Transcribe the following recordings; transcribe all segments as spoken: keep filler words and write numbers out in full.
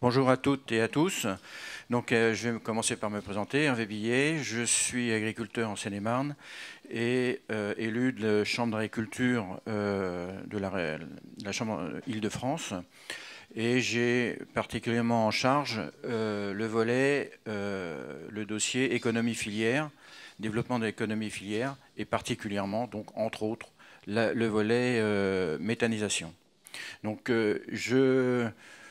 Bonjour à toutes et à tous. Donc, euh, je vais commencer par me présenter. Hervé Billet, je suis agriculteur en Seine-et-Marne et euh, élu de la Chambre d'agriculture euh, de la, de la Chambre Île-de-France. Et j'ai particulièrement en charge euh, le volet, euh, le dossier économie filière, développement de l'économie filière, et particulièrement, donc entre autres, la, le volet euh, méthanisation. Donc, euh, je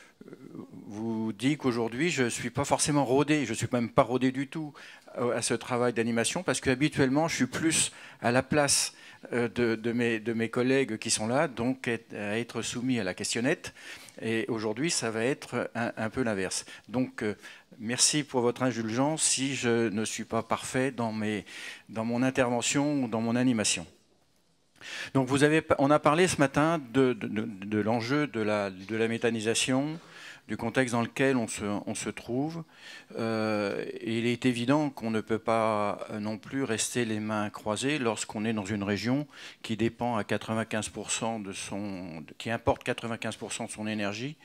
vous dis qu'aujourd'hui, je ne suis pas forcément rodé, je ne suis même pas rodé du tout à ce travail d'animation, parce qu'habituellement, je suis plus à la place de, de, mes, de mes collègues qui sont là, donc à être soumis à la questionnette. Et aujourd'hui, ça va être un, un peu l'inverse. Donc, euh, merci pour votre indulgence si je ne suis pas parfait dans, mes, dans mon intervention ou dans mon animation. Donc, vous avez, on a parlé ce matin de, de, de, de l'enjeu de la, de la méthanisation, du contexte dans lequel on se, on se trouve. Euh, et il est évident qu'on ne peut pas non plus rester les mains croisées lorsqu'on est dans une région qui dépend à quatre-vingt-quinze pour cent de son, qui importe quatre-vingt-quinze pour cent de son énergie.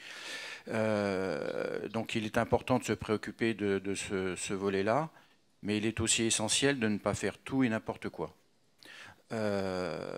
Euh, donc il est important de se préoccuper de, de ce, ce volet-là, mais il est aussi essentiel de ne pas faire tout et n'importe quoi. Euh,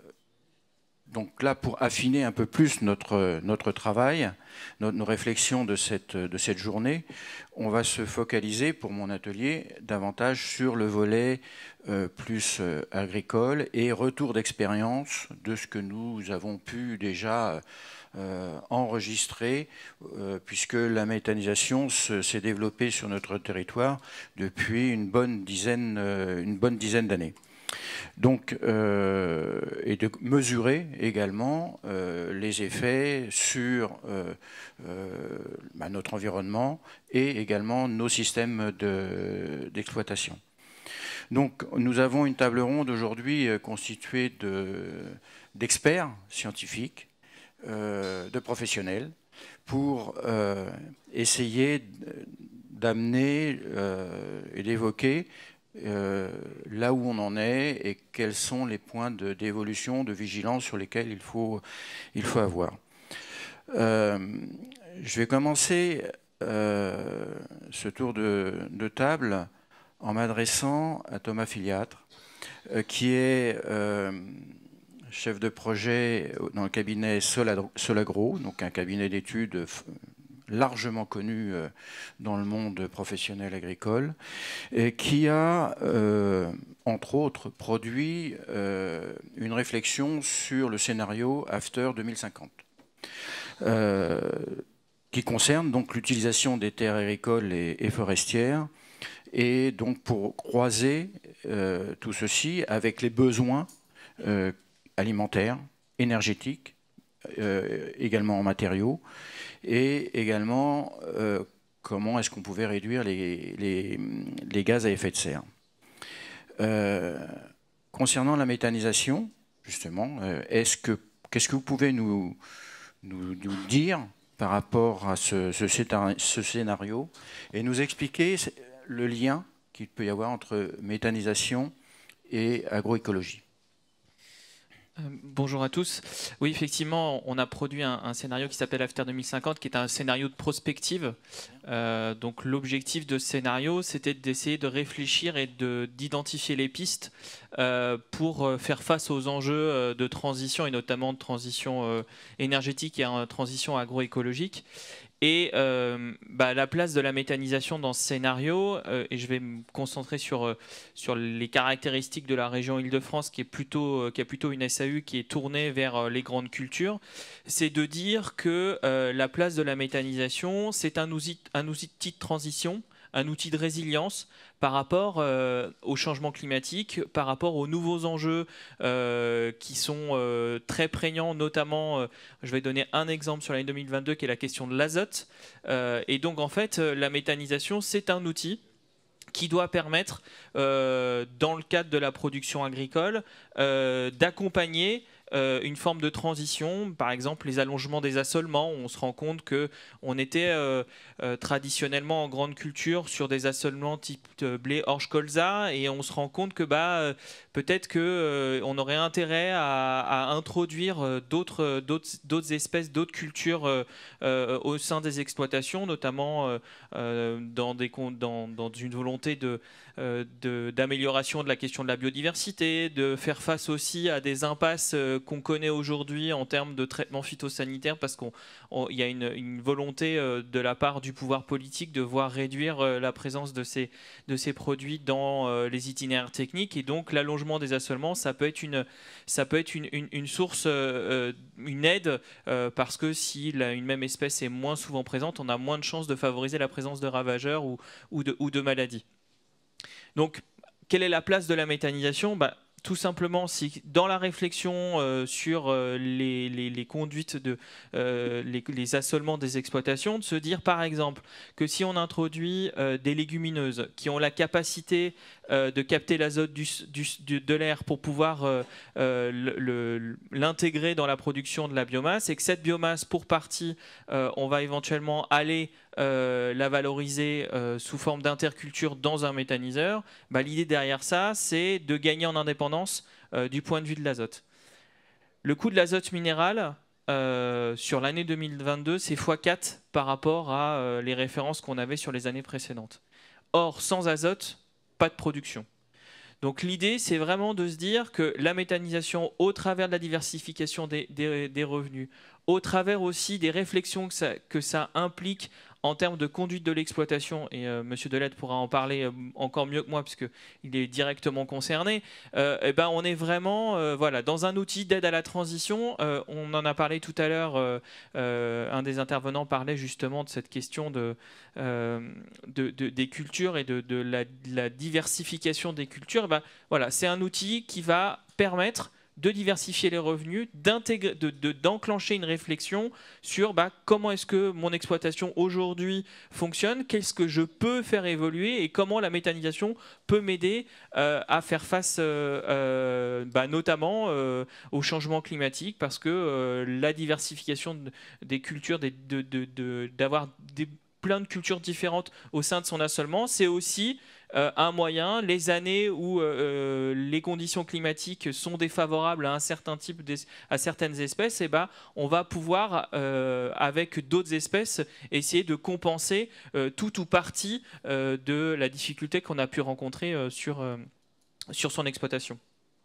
Donc là, pour affiner un peu plus notre, notre travail, nos, nos réflexions de cette, de cette journée, on va se focaliser pour mon atelier davantage sur le volet euh, plus euh, agricole et retour d'expérience de ce que nous avons pu déjà euh, enregistrer, euh, puisque la méthanisation s'est développée sur notre territoire depuis une bonne dizaine, euh, une bonne dizaine d'années. Donc, euh, et de mesurer également euh, les effets sur euh, euh, bah, notre environnement et également nos systèmes d'exploitation. Donc, nous avons une table ronde aujourd'hui constituée d'experts scientifiques, euh, de professionnels, pour euh, essayer d'amener euh, et d'évoquer Euh, là où on en est et quels sont les points d'évolution, de, de vigilance sur lesquels il faut, il faut avoir. Euh, je vais commencer euh, ce tour de, de table en m'adressant à Thomas Filiatre, euh, qui est euh, chef de projet dans le cabinet Solagro, donc un cabinet d'études largement connu dans le monde professionnel agricole, et qui a, euh, entre autres, produit euh, une réflexion sur le scénario After deux mille cinquante, euh, qui concerne donc l'utilisation des terres agricoles et, et forestières, et donc pour croiser euh, tout ceci avec les besoins euh, alimentaires, énergétiques, euh, également en matériaux, et également euh, comment est-ce qu'on pouvait réduire les, les, les gaz à effet de serre. Euh, concernant la méthanisation, justement, euh, est-ce que, qu'est-ce que vous pouvez nous, nous, nous dire par rapport à ce, ce, ce scénario et nous expliquer le lien qu'il peut y avoir entre méthanisation et agroécologie? Bonjour à tous. Oui, effectivement, on a produit un, un scénario qui s'appelle After deux mille cinquante, qui est un scénario de prospective. Euh, donc l'objectif de ce scénario, c'était d'essayer de réfléchir et d'identifier les pistes euh, pour faire face aux enjeux de transition, et notamment de transition euh, énergétique et de transition agroécologique. Et euh, bah, la place de la méthanisation dans ce scénario, euh, et je vais me concentrer sur, euh, sur les caractéristiques de la région Île-de-France, qui, est plutôt, euh, qui a plutôt une S A U qui est tournée vers euh, les grandes cultures, c'est de dire que euh, la place de la méthanisation, c'est un outil, un outil de transition, un outil de résilience par rapport euh, au changement climatique, par rapport aux nouveaux enjeux euh, qui sont euh, très prégnants, notamment, euh, je vais donner un exemple sur l'année deux mille vingt-deux, qui est la question de l'azote. Euh, et donc, en fait, la méthanisation, c'est un outil qui doit permettre, euh, dans le cadre de la production agricole, euh, d'accompagner Euh, une forme de transition, par exemple les allongements des assolements. On se rend compte qu'on était euh, euh, traditionnellement en grande culture sur des assolements type blé, orge, colza, et on se rend compte que bah, euh, peut-être qu'on euh, aurait intérêt à, à introduire d'autres d'autres espèces, d'autres cultures euh, euh, au sein des exploitations, notamment euh, euh, dans, des, dans, dans une volonté de, euh, de, d'amélioration de la question de la biodiversité, de faire face aussi à des impasses euh, qu'on connaît aujourd'hui en termes de traitement phytosanitaire, parce qu'il y a une, une volonté euh, de la part du pouvoir politique de voir réduire euh, la présence de ces, de ces produits dans euh, les itinéraires techniques, et donc l'allongement des assolements, ça peut être une, ça peut être une, une, une source, euh, une aide, euh, parce que si la, une même espèce est moins souvent présente, on a moins de chances de favoriser la présence de ravageurs ou, ou, de, ou de maladies. Donc, quelle est la place de la méthanisation? Bah, tout simplement, si dans la réflexion euh, sur euh, les, les, les conduites, de, euh, les, les assolements des exploitations, de se dire par exemple que si on introduit euh, des légumineuses qui ont la capacité euh, de capter l'azote du, du, de l'air pour pouvoir euh, euh, l'intégrer dans la production de la biomasse, et que cette biomasse, pour partie, euh, on va éventuellement aller Euh, la valoriser euh, sous forme d'interculture dans un méthaniseur, bah, l'idée derrière ça, c'est de gagner en indépendance euh, du point de vue de l'azote. Le coût de l'azote minéral, euh, sur l'année deux mille vingt-deux, c'est fois quatre par rapport à euh, les références qu'on avait sur les années précédentes. Or, sans azote, pas de production. Donc l'idée, c'est vraiment de se dire que la méthanisation, au travers de la diversification des, des, des revenus, au travers aussi des réflexions que ça, que ça implique en termes de conduite de l'exploitation, et euh, M. Delette pourra en parler euh, encore mieux que moi puisqu'il est directement concerné, euh, et ben on est vraiment euh, voilà, dans un outil d'aide à la transition. Euh, on en a parlé tout à l'heure, euh, euh, un des intervenants parlait justement de cette question de, euh, de, de, des cultures et de, de, la, de la diversification des cultures. Ben, voilà, c'est un outil qui va permettre de diversifier les revenus, d'enclencher de, de, une réflexion sur bah, comment est-ce que mon exploitation aujourd'hui fonctionne, qu'est-ce que je peux faire évoluer et comment la méthanisation peut m'aider euh, à faire face euh, euh, bah, notamment euh, au changement climatique, parce que euh, la diversification de, des cultures, des, de, de, de, d'avoir des, plein de cultures différentes au sein de son assolement, c'est aussi Euh, un moyen, les années où euh, les conditions climatiques sont défavorables à un certain type à certaines espèces, et ben, on va pouvoir, euh, avec d'autres espèces, essayer de compenser euh, tout ou partie euh, de la difficulté qu'on a pu rencontrer euh, sur, euh, sur son exploitation.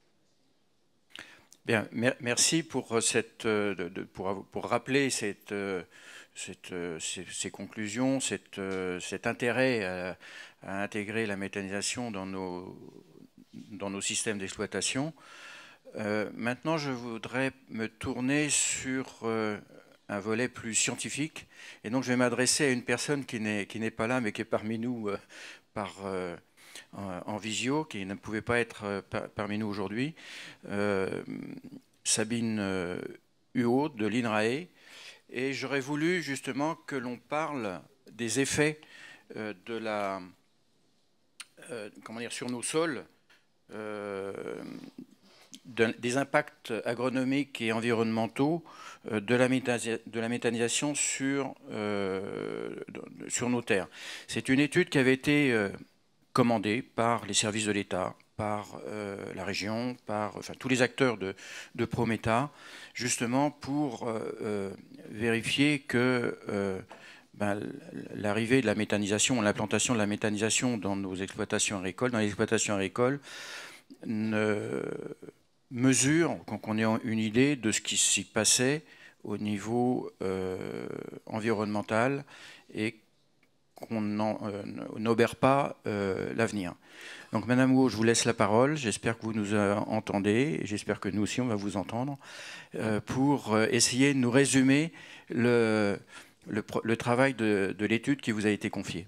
Bien, merci pour, cette, de, de, pour, pour rappeler cette, cette, ces, ces conclusions, cette, cet intérêt à, à intégrer la méthanisation dans nos, dans nos systèmes d'exploitation. Euh, maintenant, je voudrais me tourner sur euh, un volet plus scientifique. Et donc, je vais m'adresser à une personne qui n'est qui n'est pas là, mais qui est parmi nous euh, par... Euh, en visio, qui ne pouvait pas être parmi nous aujourd'hui, euh, Sabine euh, Huot de l'INRAE. Et j'aurais voulu justement que l'on parle des effets euh, de la, euh, comment dire, sur nos sols, euh, de, des impacts agronomiques et environnementaux euh, de, la de la méthanisation sur, euh, sur nos terres. C'est une étude qui avait été euh, commandée par les services de l'État, par euh, la région, par enfin, tous les acteurs de, de Prométa, justement pour euh, euh, vérifier que euh, ben, l'arrivée de la méthanisation, l'implantation de la méthanisation dans nos exploitations agricoles, dans les exploitations agricoles, ne mesure, qu'on ait une idée de ce qui s'y passait au niveau euh, environnemental et qu'on n'obère pas euh, l'avenir. Donc, Madame Huot, je vous laisse la parole. J'espère que vous nous entendez, et j'espère que nous aussi, on va vous entendre, euh, pour essayer de nous résumer le, le, le travail de, de l'étude qui vous a été confiée.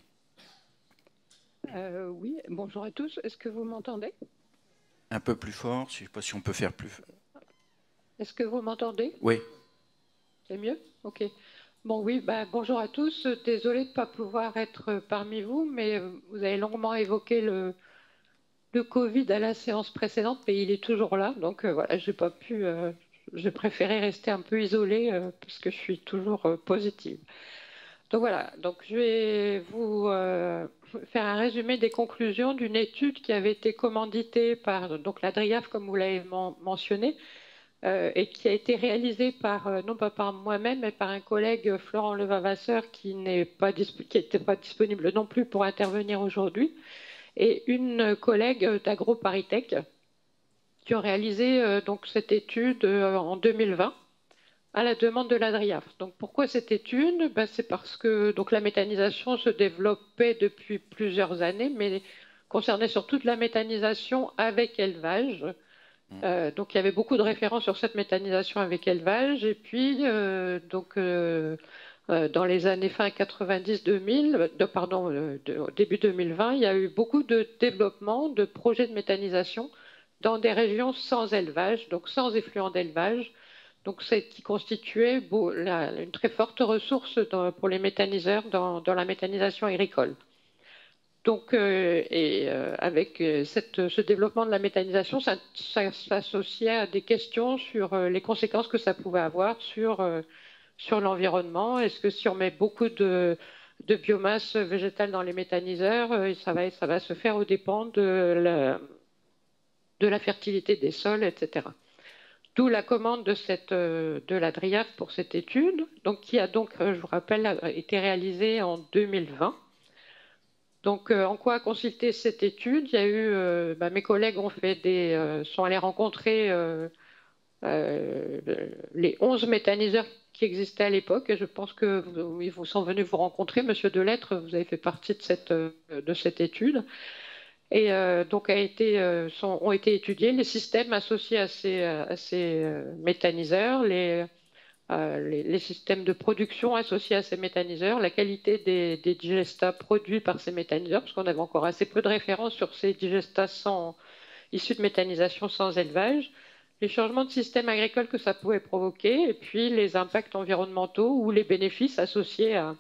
Euh, oui, bonjour à tous. Est-ce que vous m'entendez? Un peu plus fort, je ne sais pas si on peut faire plus. Est-ce que vous m'entendez? Oui. C'est mieux? Ok. Bon, oui, bah, bonjour à tous. Désolée de ne pas pouvoir être parmi vous, mais vous avez longuement évoqué le, le Covid à la séance précédente, mais il est toujours là. Donc euh, voilà, j'ai pas pu. Euh, j'ai préféré rester un peu isolée euh, parce que je suis toujours euh, positive. Donc voilà. Donc je vais vous euh, faire un résumé des conclusions d'une étude qui avait été commanditée par donc, la DRIAF, comme vous l'avez men mentionné, euh, et qui a été réalisée par, euh, non pas par moi-même, mais par un collègue, Florent Levavasseur, qui n'est pas qui n'était pas disponible non plus pour intervenir aujourd'hui, et une collègue d'AgroParisTech, qui ont réalisé euh, donc, cette étude euh, en deux mille vingt à la demande de la DRIAF. Donc pourquoi cette étude? Ben, c'est parce que donc, la méthanisation se développait depuis plusieurs années, mais concernait surtout de la méthanisation avec élevage. Euh, donc il y avait beaucoup de références sur cette méthanisation avec élevage. Et puis, euh, donc, euh, euh, dans les années fin quatre-vingt-dix deux mille, de, pardon, euh, de, au début deux mille vingt, il y a eu beaucoup de développement de projets de méthanisation dans des régions sans élevage, donc sans effluent d'élevage, donc c'est qui constituait beau, la, une très forte ressource dans, pour les méthaniseurs dans, dans la méthanisation agricole. Donc, euh, et euh, avec euh, cette, ce développement de la méthanisation, ça, ça s'associait à des questions sur euh, les conséquences que ça pouvait avoir sur, euh, sur l'environnement. Est-ce que si on met beaucoup de, de biomasse végétale dans les méthaniseurs, euh, ça, va, ça va se faire aux dépens de la, de la fertilité des sols, et cetera. D'où la commande de, cette, de la DRIAF pour cette étude, donc, qui a donc, je vous rappelle, été réalisée en deux mille vingt. Donc, euh, en quoi a consisté cette étude? Il y a eu, euh, bah, mes collègues ont fait des, euh, sont allés rencontrer euh, euh, les onze méthaniseurs qui existaient à l'époque, et je pense que vous, ils vous sont venus vous rencontrer, Monsieur Delettre, vous avez fait partie de cette, de cette étude. Et euh, donc a été, euh, sont, ont été étudiés les systèmes associés à ces, à ces euh, méthaniseurs, les, euh, les, les systèmes de production associés à ces méthaniseurs, la qualité des, des digestats produits par ces méthaniseurs, parce qu'on avait encore assez peu de références sur ces digestats sans, issus de méthanisation sans élevage, les changements de système agricole que ça pouvait provoquer, et puis les impacts environnementaux ou les bénéfices associés à,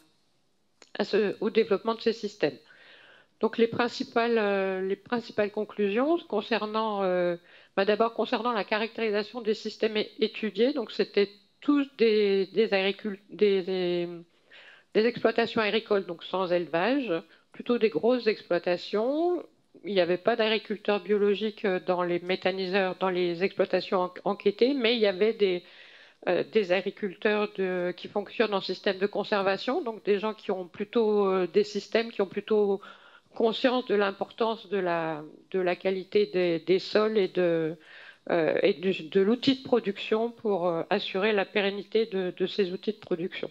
à ce, au développement de ces systèmes. Donc les principales, euh, les principales conclusions concernant, euh, bah d'abord concernant la caractérisation des systèmes étudiés, donc c'était tous des, des, des, des, des exploitations agricoles, donc sans élevage, plutôt des grosses exploitations. Il n'y avait pas d'agriculteurs biologiques dans les méthaniseurs, dans les exploitations enquêtées, mais il y avait des, euh, des agriculteurs de, qui fonctionnent en système de conservation, donc des gens qui ont plutôt euh, des systèmes qui ont plutôt conscience de l'importance de la, de la qualité des, des sols et de, euh, et de, de l'outil de production pour euh, assurer la pérennité de, de ces outils de production.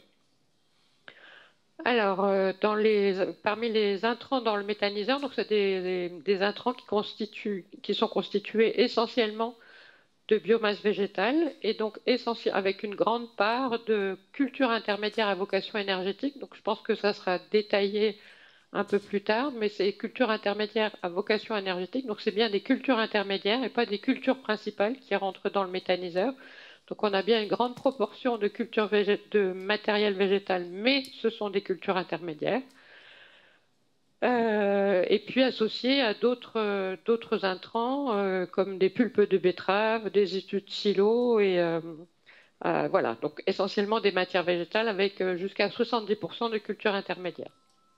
Alors, euh, dans les, parmi les intrants dans le méthaniseur, donc c'est des, des, des intrants qui, constituent, qui sont constitués essentiellement de biomasse végétale et donc essentiel, avec une grande part de cultures intermédiaires à vocation énergétique. Donc, je pense que ça sera détaillé un peu plus tard, mais c'est cultures intermédiaires à vocation énergétique, donc c'est bien des cultures intermédiaires et pas des cultures principales qui rentrent dans le méthaniseur. Donc on a bien une grande proportion de cultures de matériel végétal, mais ce sont des cultures intermédiaires. Euh, et puis associées à d'autres euh, d'autres intrants, euh, comme des pulpes de betterave, des issus de silo, et euh, euh, voilà, donc essentiellement des matières végétales avec euh, jusqu'à soixante-dix pour cent de cultures intermédiaires.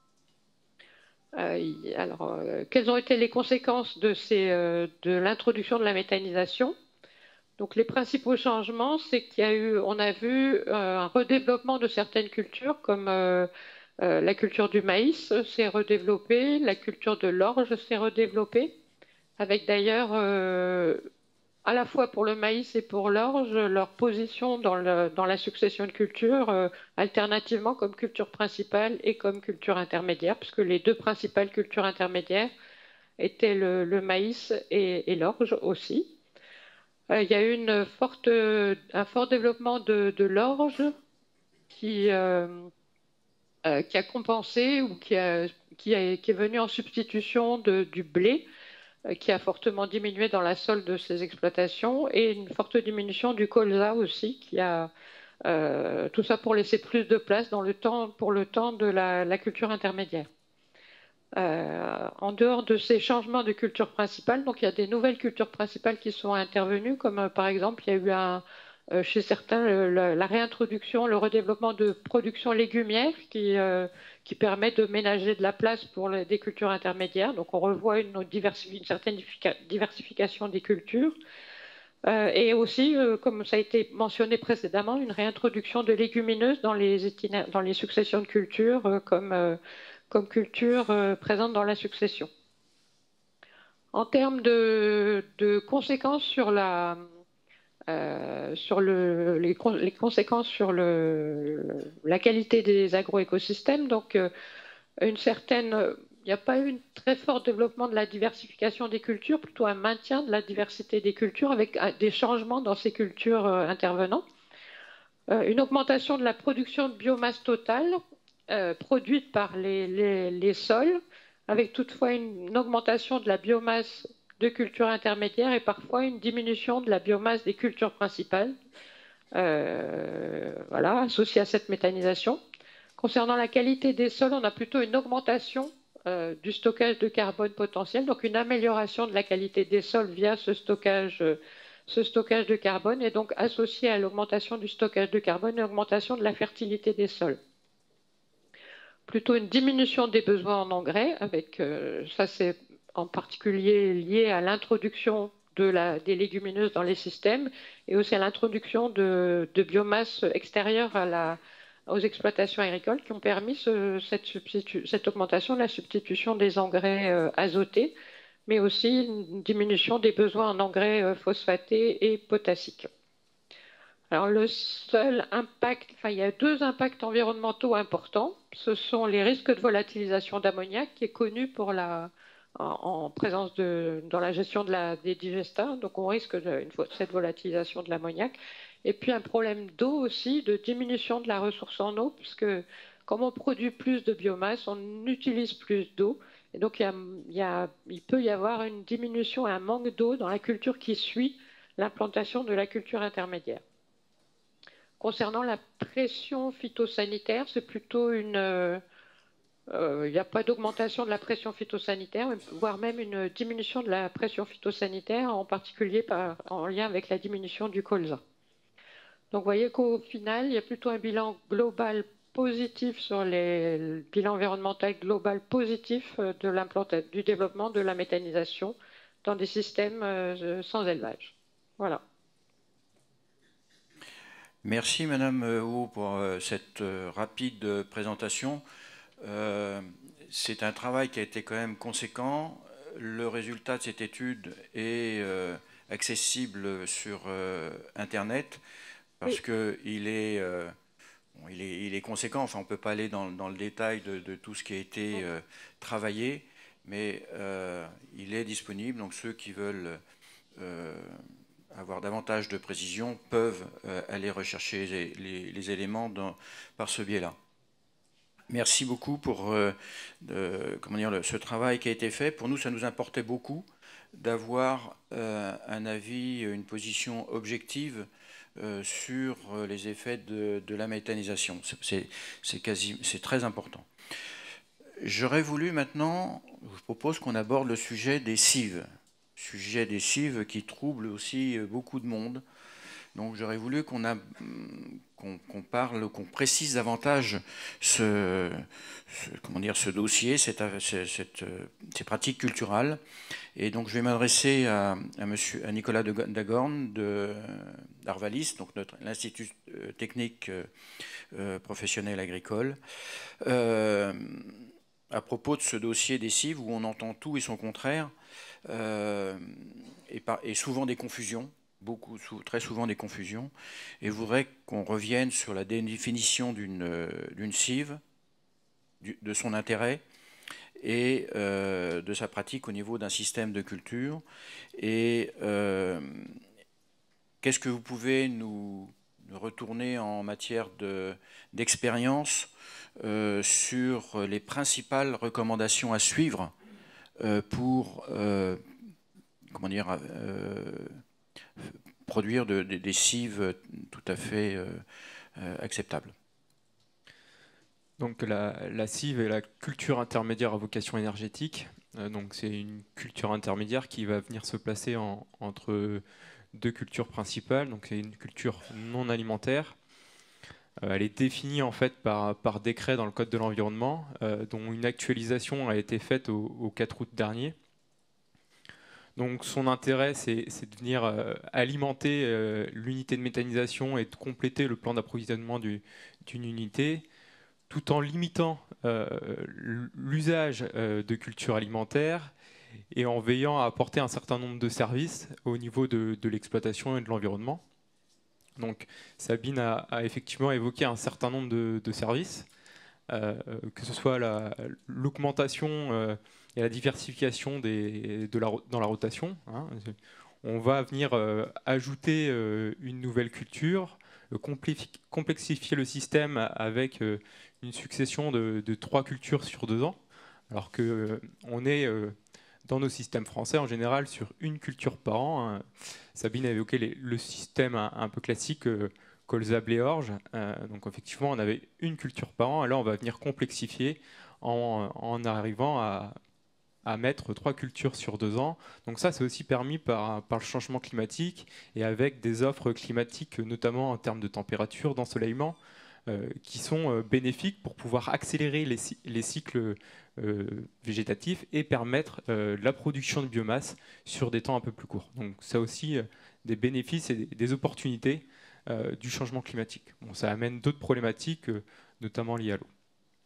Euh, alors, euh, quelles ont été les conséquences de, ces, euh, de l'introduction de la méthanisation? Donc, les principaux changements, c'est qu'il y a eu, on a vu euh, un redéveloppement de certaines cultures, comme euh, euh, la culture du maïs s'est redéveloppée, la culture de l'orge s'est redéveloppée, avec d'ailleurs, euh, à la fois pour le maïs et pour l'orge, leur position dans, le, dans la succession de cultures, euh, alternativement comme culture principale et comme culture intermédiaire, puisque les deux principales cultures intermédiaires étaient le, le maïs et, et l'orge aussi. Euh, il y a eu une forte, un fort développement de, de l'orge qui, euh, euh, qui a compensé ou qui, a, qui, a, qui est venu en substitution de, du blé, qui a fortement diminué dans la solde de ces exploitations, et une forte diminution du colza aussi, qui a euh, tout ça pour laisser plus de place dans le temps, pour le temps de la, la culture intermédiaire. Euh, en dehors de ces changements de culture principale, donc il y a des nouvelles cultures principales qui sont intervenues, comme euh, par exemple il y a eu un, euh, chez certains, le, la, la réintroduction, le redéveloppement de production légumière qui, euh, qui permet de ménager de la place pour les, des cultures intermédiaires. Donc on revoit une, une certaine diversification des cultures. Euh, et aussi, euh, comme ça a été mentionné précédemment, une réintroduction de légumineuses dans les, dans les successions de cultures euh, comme, euh, comme culture euh, présente dans la succession. En termes de, de conséquences sur la, euh, sur le, les, les conséquences sur le, la qualité des agroécosystèmes. Donc, euh, une certaine, il n'y a pas eu un très fort développement de la diversification des cultures, plutôt un maintien de la diversité des cultures avec des changements dans ces cultures euh, intervenant. Euh, une augmentation de la production de biomasse totale euh, produite par les, les, les sols, avec toutefois une, une augmentation de la biomasse de cultures intermédiaires et parfois une diminution de la biomasse des cultures principales, euh, voilà, associée à cette méthanisation. Concernant la qualité des sols, on a plutôt une augmentation euh, du stockage de carbone potentiel, donc une amélioration de la qualité des sols via ce stockage, euh, ce stockage de carbone, et donc associé à l'augmentation du stockage de carbone, une augmentation de la fertilité des sols. Plutôt une diminution des besoins en engrais, avec euh, ça c'est en particulier lié à l'introduction de la, des légumineuses dans les systèmes et aussi à l'introduction de, de biomasse extérieure à la, aux exploitations agricoles qui ont permis ce, cette, cette augmentation de la substitution des engrais euh, azotés, mais aussi une diminution des besoins en engrais euh, phosphatés et potassiques. Alors le seul impact, enfin il y a deux impacts environnementaux importants. Ce sont les risques de volatilisation d'ammoniac qui est connu pour la, en, en présence de, dans la gestion de la, des digestats. Donc on risque de, une, cette volatilisation de l'ammoniac. Et puis un problème d'eau aussi, de diminution de la ressource en eau, puisque comme on produit plus de biomasse, on utilise plus d'eau. Et donc il, y a, il, y a, il peut y avoir une diminution et un manque d'eau dans la culture qui suit l'implantation de la culture intermédiaire. Concernant la pression phytosanitaire, c'est plutôt une... Euh, euh, il n'y a pas d'augmentation de la pression phytosanitaire, voire même une diminution de la pression phytosanitaire, en particulier par, en lien avec la diminution du colza. Donc vous voyez qu'au final, il y a plutôt un bilan global positif sur les, le bilan environnemental global positif de du développement de la méthanisation dans des systèmes euh, sans élevage. Voilà. Merci Madame Haut pour cette rapide présentation. Euh, c'est un travail qui a été quand même conséquent. Le résultat de cette étude est euh, accessible sur euh, Internet parce oui. qu'il est, euh, bon, il est, il est conséquent. Enfin, on ne peut pas aller dans, dans le détail de, de tout ce qui a été euh, travaillé, mais euh, il est disponible. Donc ceux qui veulent euh, avoir davantage de précision peuvent euh, aller rechercher les, les, les éléments dans, par ce biais-là. Merci beaucoup pour euh, de, comment dire, le, ce travail qui a été fait. Pour nous, ça nous importait beaucoup d'avoir euh, un avis, une position objective euh, sur les effets de, de la méthanisation. C'est quasi, c'est très important. J'aurais voulu maintenant, je vous propose qu'on aborde le sujet des cives. Sujet des cives qui trouble aussi beaucoup de monde. Donc j'aurais voulu qu'on qu'on qu'on parle, qu'on précise davantage ce, ce, comment dire, ce dossier, cette, cette, ces pratiques culturales. Et donc je vais m'adresser à, à, monsieur, à Nicolas Dagorn d'Arvalis, donc l'Institut technique euh, professionnel agricole, euh, à propos de ce dossier des cives où on entend tout et son contraire, euh, et, par, et souvent des confusions. Beaucoup, très souvent des confusions, et je voudrais qu'on revienne sur la définition d'une d'une cive, du, de son intérêt et euh, de sa pratique au niveau d'un système de culture. Et euh, qu'est-ce que vous pouvez nous, nous retourner en matière d'expérience euh, sur les principales recommandations à suivre euh, pour euh, comment dire euh, produire de, de, des cives tout à fait euh, euh, acceptables. Donc la, la cive est la culture intermédiaire à vocation énergétique. Euh, donc c'est une culture intermédiaire qui va venir se placer en, entre deux cultures principales. Donc c'est une culture non alimentaire. Euh, elle est définie en fait par, par décret dans le Code de l'environnement, euh, dont une actualisation a été faite au, au quatre août dernier. Donc son intérêt, c'est de venir euh, alimenter euh, l'unité de méthanisation et de compléter le plan d'approvisionnement d'une unité, tout en limitant euh, l'usage euh, de cultures alimentaires et en veillant à apporter un certain nombre de services au niveau de, de l'exploitation et de l'environnement. Donc Sabine a, a effectivement évoqué un certain nombre de, de services, euh, que ce soit l'augmentation euh, et la diversification des, de la, dans la rotation. Hein. On va venir euh, ajouter euh, une nouvelle culture, euh, complexifier le système avec euh, une succession de, de trois cultures sur deux ans, alors qu'on euh, est euh, dans nos systèmes français en général sur une culture par an. Hein. Sabine a évoqué les, le système un, un peu classique, euh, colza, blé, orge. Euh, donc effectivement, on avait une culture par an, et là on va venir complexifier en, en arrivant à à mettre trois cultures sur deux ans. Donc ça, c'est aussi permis par, par le changement climatique et avec des offres climatiques, notamment en termes de température, d'ensoleillement, euh, qui sont euh, bénéfiques pour pouvoir accélérer les, les cycles euh, végétatifs et permettre euh, la production de biomasse sur des temps un peu plus courts. Donc ça aussi, euh, des bénéfices et des, des opportunités euh, du changement climatique. Bon, ça amène d'autres problématiques, euh, notamment liées à l'eau.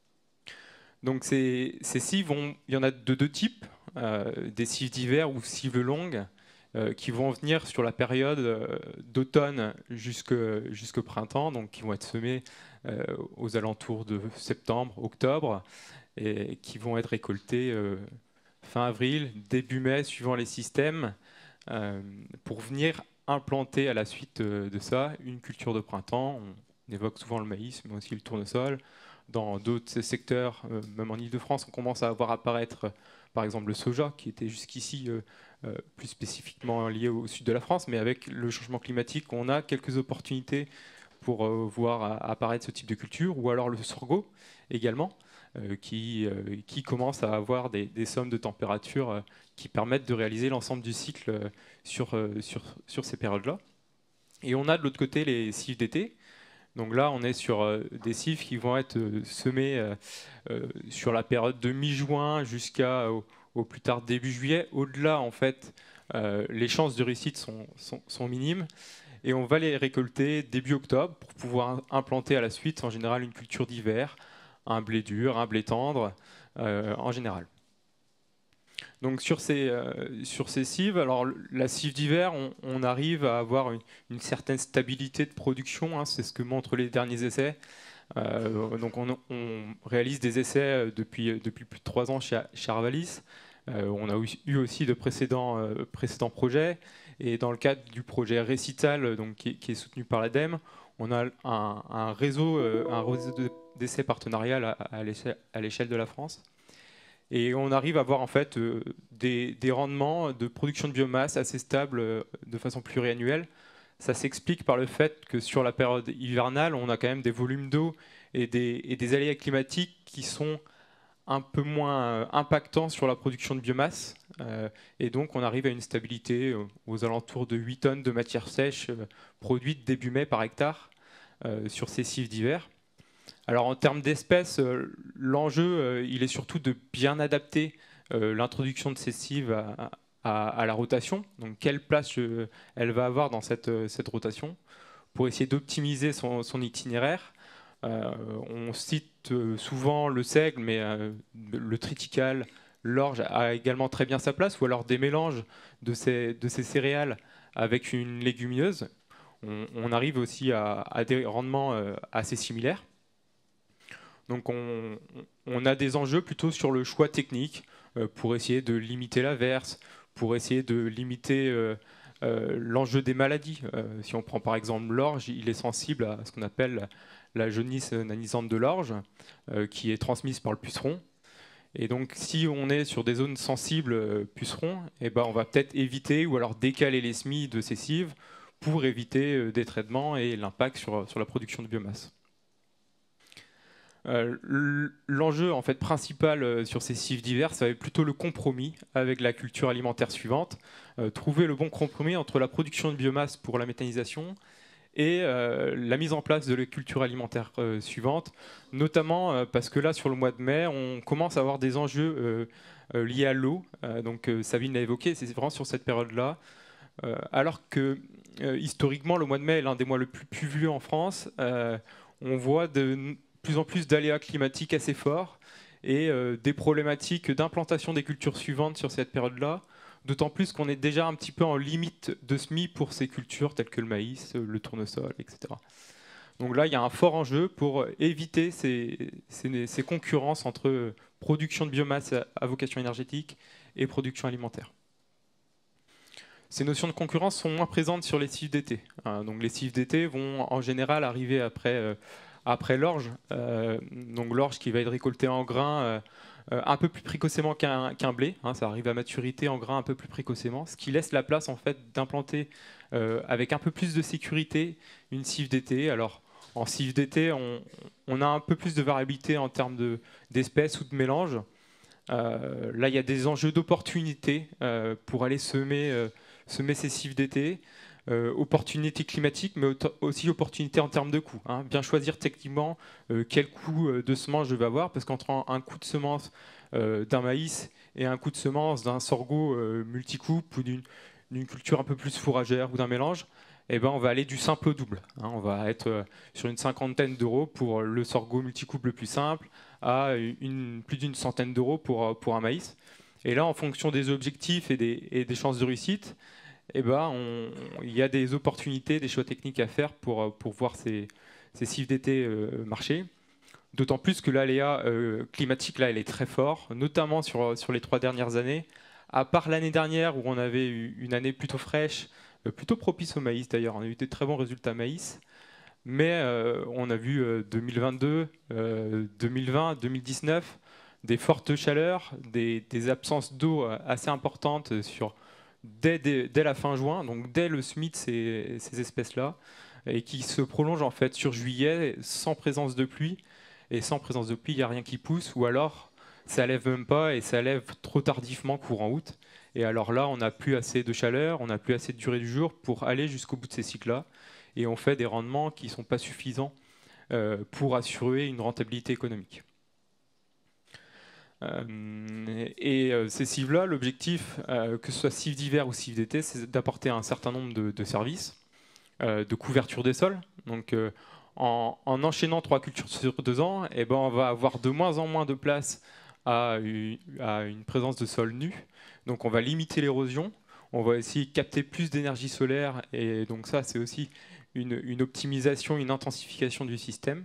Donc ces, ces cives, on, il y en a de deux types, euh, des cives d'hiver ou cives longues, euh, qui vont venir sur la période euh, d'automne jusqu'au jusqu'au printemps, donc qui vont être semées euh, aux alentours de septembre, octobre, et qui vont être récoltées euh, fin avril, début mai, suivant les systèmes, euh, pour venir implanter à la suite de ça une culture de printemps. On évoque souvent le maïs, mais aussi le tournesol. Dans d'autres secteurs, euh, même en Ile-de-France, on commence à voir apparaître, euh, par exemple, le soja, qui était jusqu'ici euh, euh, plus spécifiquement lié au sud de la France. Mais avec le changement climatique, on a quelques opportunités pour euh, voir apparaître ce type de culture, ou alors le sorgho également, euh, qui, euh, qui commence à avoir des, des sommes de température euh, qui permettent de réaliser l'ensemble du cycle euh, sur, euh, sur, sur ces périodes-là. Et on a de l'autre côté les cives d'été. Donc là, on est sur euh, des cives qui vont être euh, semées euh, euh, sur la période de mi-juin jusqu'à au, au plus tard début juillet. Au-delà, en fait, euh, les chances de réussite sont, sont, sont minimes. Et on va les récolter début octobre pour pouvoir implanter à la suite, en général, une culture d'hiver, un blé dur, un blé tendre, euh, en général. Donc sur ces, euh, sur ces cives, alors la cive d'hiver, on, on arrive à avoir une, une certaine stabilité de production, hein, c'est ce que montrent les derniers essais. Euh, donc on, on réalise des essais depuis, depuis plus de trois ans chez, chez Arvalis. Euh, on a eu aussi de précédents, euh, précédents projets, et dans le cadre du projet Récital, donc, qui, qui est soutenu par l'ADEME, on a un, un réseau, euh, un réseau d'essais partenarial à, à l'échelle de la France. Et on arrive à avoir en fait euh, des, des rendements de production de biomasse assez stables euh, de façon pluriannuelle. Ça s'explique par le fait que sur la période hivernale, on a quand même des volumes d'eau et des, et des aléas climatiques qui sont un peu moins euh, impactants sur la production de biomasse. Euh, et donc on arrive à une stabilité euh, aux alentours de huit tonnes de matière sèche euh, produite début mai par hectare euh, sur ces cives d'hiver. Alors en termes d'espèces, euh, l'enjeu, euh, il est surtout de bien adapter euh, l'introduction de ces cives à, à, à la rotation. Donc quelle place euh, elle va avoir dans cette, euh, cette rotation pour essayer d'optimiser son, son itinéraire. Euh, on cite euh, souvent le seigle, mais euh, le triticale, l'orge a également très bien sa place, ou alors des mélanges de ces, de ces céréales avec une légumineuse. On, on arrive aussi à, à des rendements euh, assez similaires. Donc on, on a des enjeux plutôt sur le choix technique euh, pour essayer de limiter l'averse, pour essayer de limiter euh, euh, l'enjeu des maladies. Euh, si on prend par exemple l'orge, il est sensible à ce qu'on appelle la jaunisse nanisante de l'orge, euh, qui est transmise par le puceron. Et donc si on est sur des zones sensibles euh, pucerons, eh ben, on va peut-être éviter ou alors décaler les semis de ces cives pour éviter euh, des traitements et l'impact sur, sur la production de biomasse. Euh, L'enjeu en fait, principal euh, sur ces cives d'hiver, ça va être plutôt le compromis avec la culture alimentaire suivante. Euh, trouver le bon compromis entre la production de biomasse pour la méthanisation et euh, la mise en place de la culture alimentaire euh, suivante, notamment euh, parce que là, sur le mois de mai, on commence à avoir des enjeux euh, euh, liés à l'eau. Euh, donc euh, Sabine l'a évoqué, c'est vraiment sur cette période-là. Euh, alors que euh, historiquement, le mois de mai est l'un des mois le plus pluvieux en France, euh, on voit de plus en plus d'aléas climatiques assez forts et euh, des problématiques d'implantation des cultures suivantes sur cette période-là. D'autant plus qu'on est déjà un petit peu en limite de semis pour ces cultures telles que le maïs, le tournesol, et cetera. Donc là, il y a un fort enjeu pour éviter ces, ces, ces concurrences entre production de biomasse à vocation énergétique et production alimentaire. Ces notions de concurrence sont moins présentes sur les cives d'été. Donc les cives d'été vont en général arriver après, euh, après l'orge. Euh, donc l'orge qui va être récoltée en grains euh, Euh, un peu plus précocement qu'un qu'un blé, hein, ça arrive à maturité en grains un peu plus précocement, ce qui laisse la place en fait d'implanter euh, avec un peu plus de sécurité une cive d'été. Alors en cive d'été, on, on a un peu plus de variabilité en termes de, d'espèces ou de mélanges. Euh, là, il y a des enjeux d'opportunité euh, pour aller semer, euh, semer ces cives d'été. Euh, opportunité climatique, mais aussi opportunité en termes de coût. Hein. Bien choisir techniquement euh, quel coût de semence je vais avoir, parce qu'entre un coût de semence euh, d'un maïs et un coût de semence d'un sorgho euh, multicoupe ou d'une culture un peu plus fourragère ou d'un mélange, eh ben, on va aller du simple au double. Hein. On va être euh, sur une cinquantaine d'euros pour le sorgho multicoupe le plus simple, à une, plus d'une centaine d'euros pour, pour un maïs. Et là, en fonction des objectifs et des, et des chances de réussite, eh ben, on, il y a des opportunités, des choix techniques à faire pour, pour voir ces, ces cives d'été euh, marcher. D'autant plus que l'aléa euh, climatique, là, elle est très fort, notamment sur, sur les trois dernières années. À part l'année dernière, où on avait eu une année plutôt fraîche, euh, plutôt propice au maïs d'ailleurs, on a eu des très bons résultats maïs. Mais euh, on a vu euh, deux mille vingt-deux, euh, deux mille vingt, deux mille dix-neuf, des fortes chaleurs, des, des absences d'eau assez importantes sur... Dès, dès, dès la fin juin, donc dès le semis de ces, ces espèces-là, et qui se prolonge en fait sur juillet sans présence de pluie. Et sans présence de pluie, il n'y a rien qui pousse, ou alors ça lève même pas et ça lève trop tardivement courant août. Et alors là, on n'a plus assez de chaleur, on n'a plus assez de durée du jour pour aller jusqu'au bout de ces cycles-là. Et on fait des rendements qui ne sont pas suffisants euh, pour assurer une rentabilité économique. Euh, et euh, ces cives-là, l'objectif, euh, que ce soit cives d'hiver ou cives d'été, c'est d'apporter un certain nombre de, de services, euh, de couverture des sols. Donc, euh, en, en enchaînant trois cultures sur deux ans, eh ben, on va avoir de moins en moins de place à une, à une présence de sol nu. Donc, on va limiter l'érosion. On va aussi capter plus d'énergie solaire. Et donc, ça, c'est aussi une, une optimisation, une intensification du système.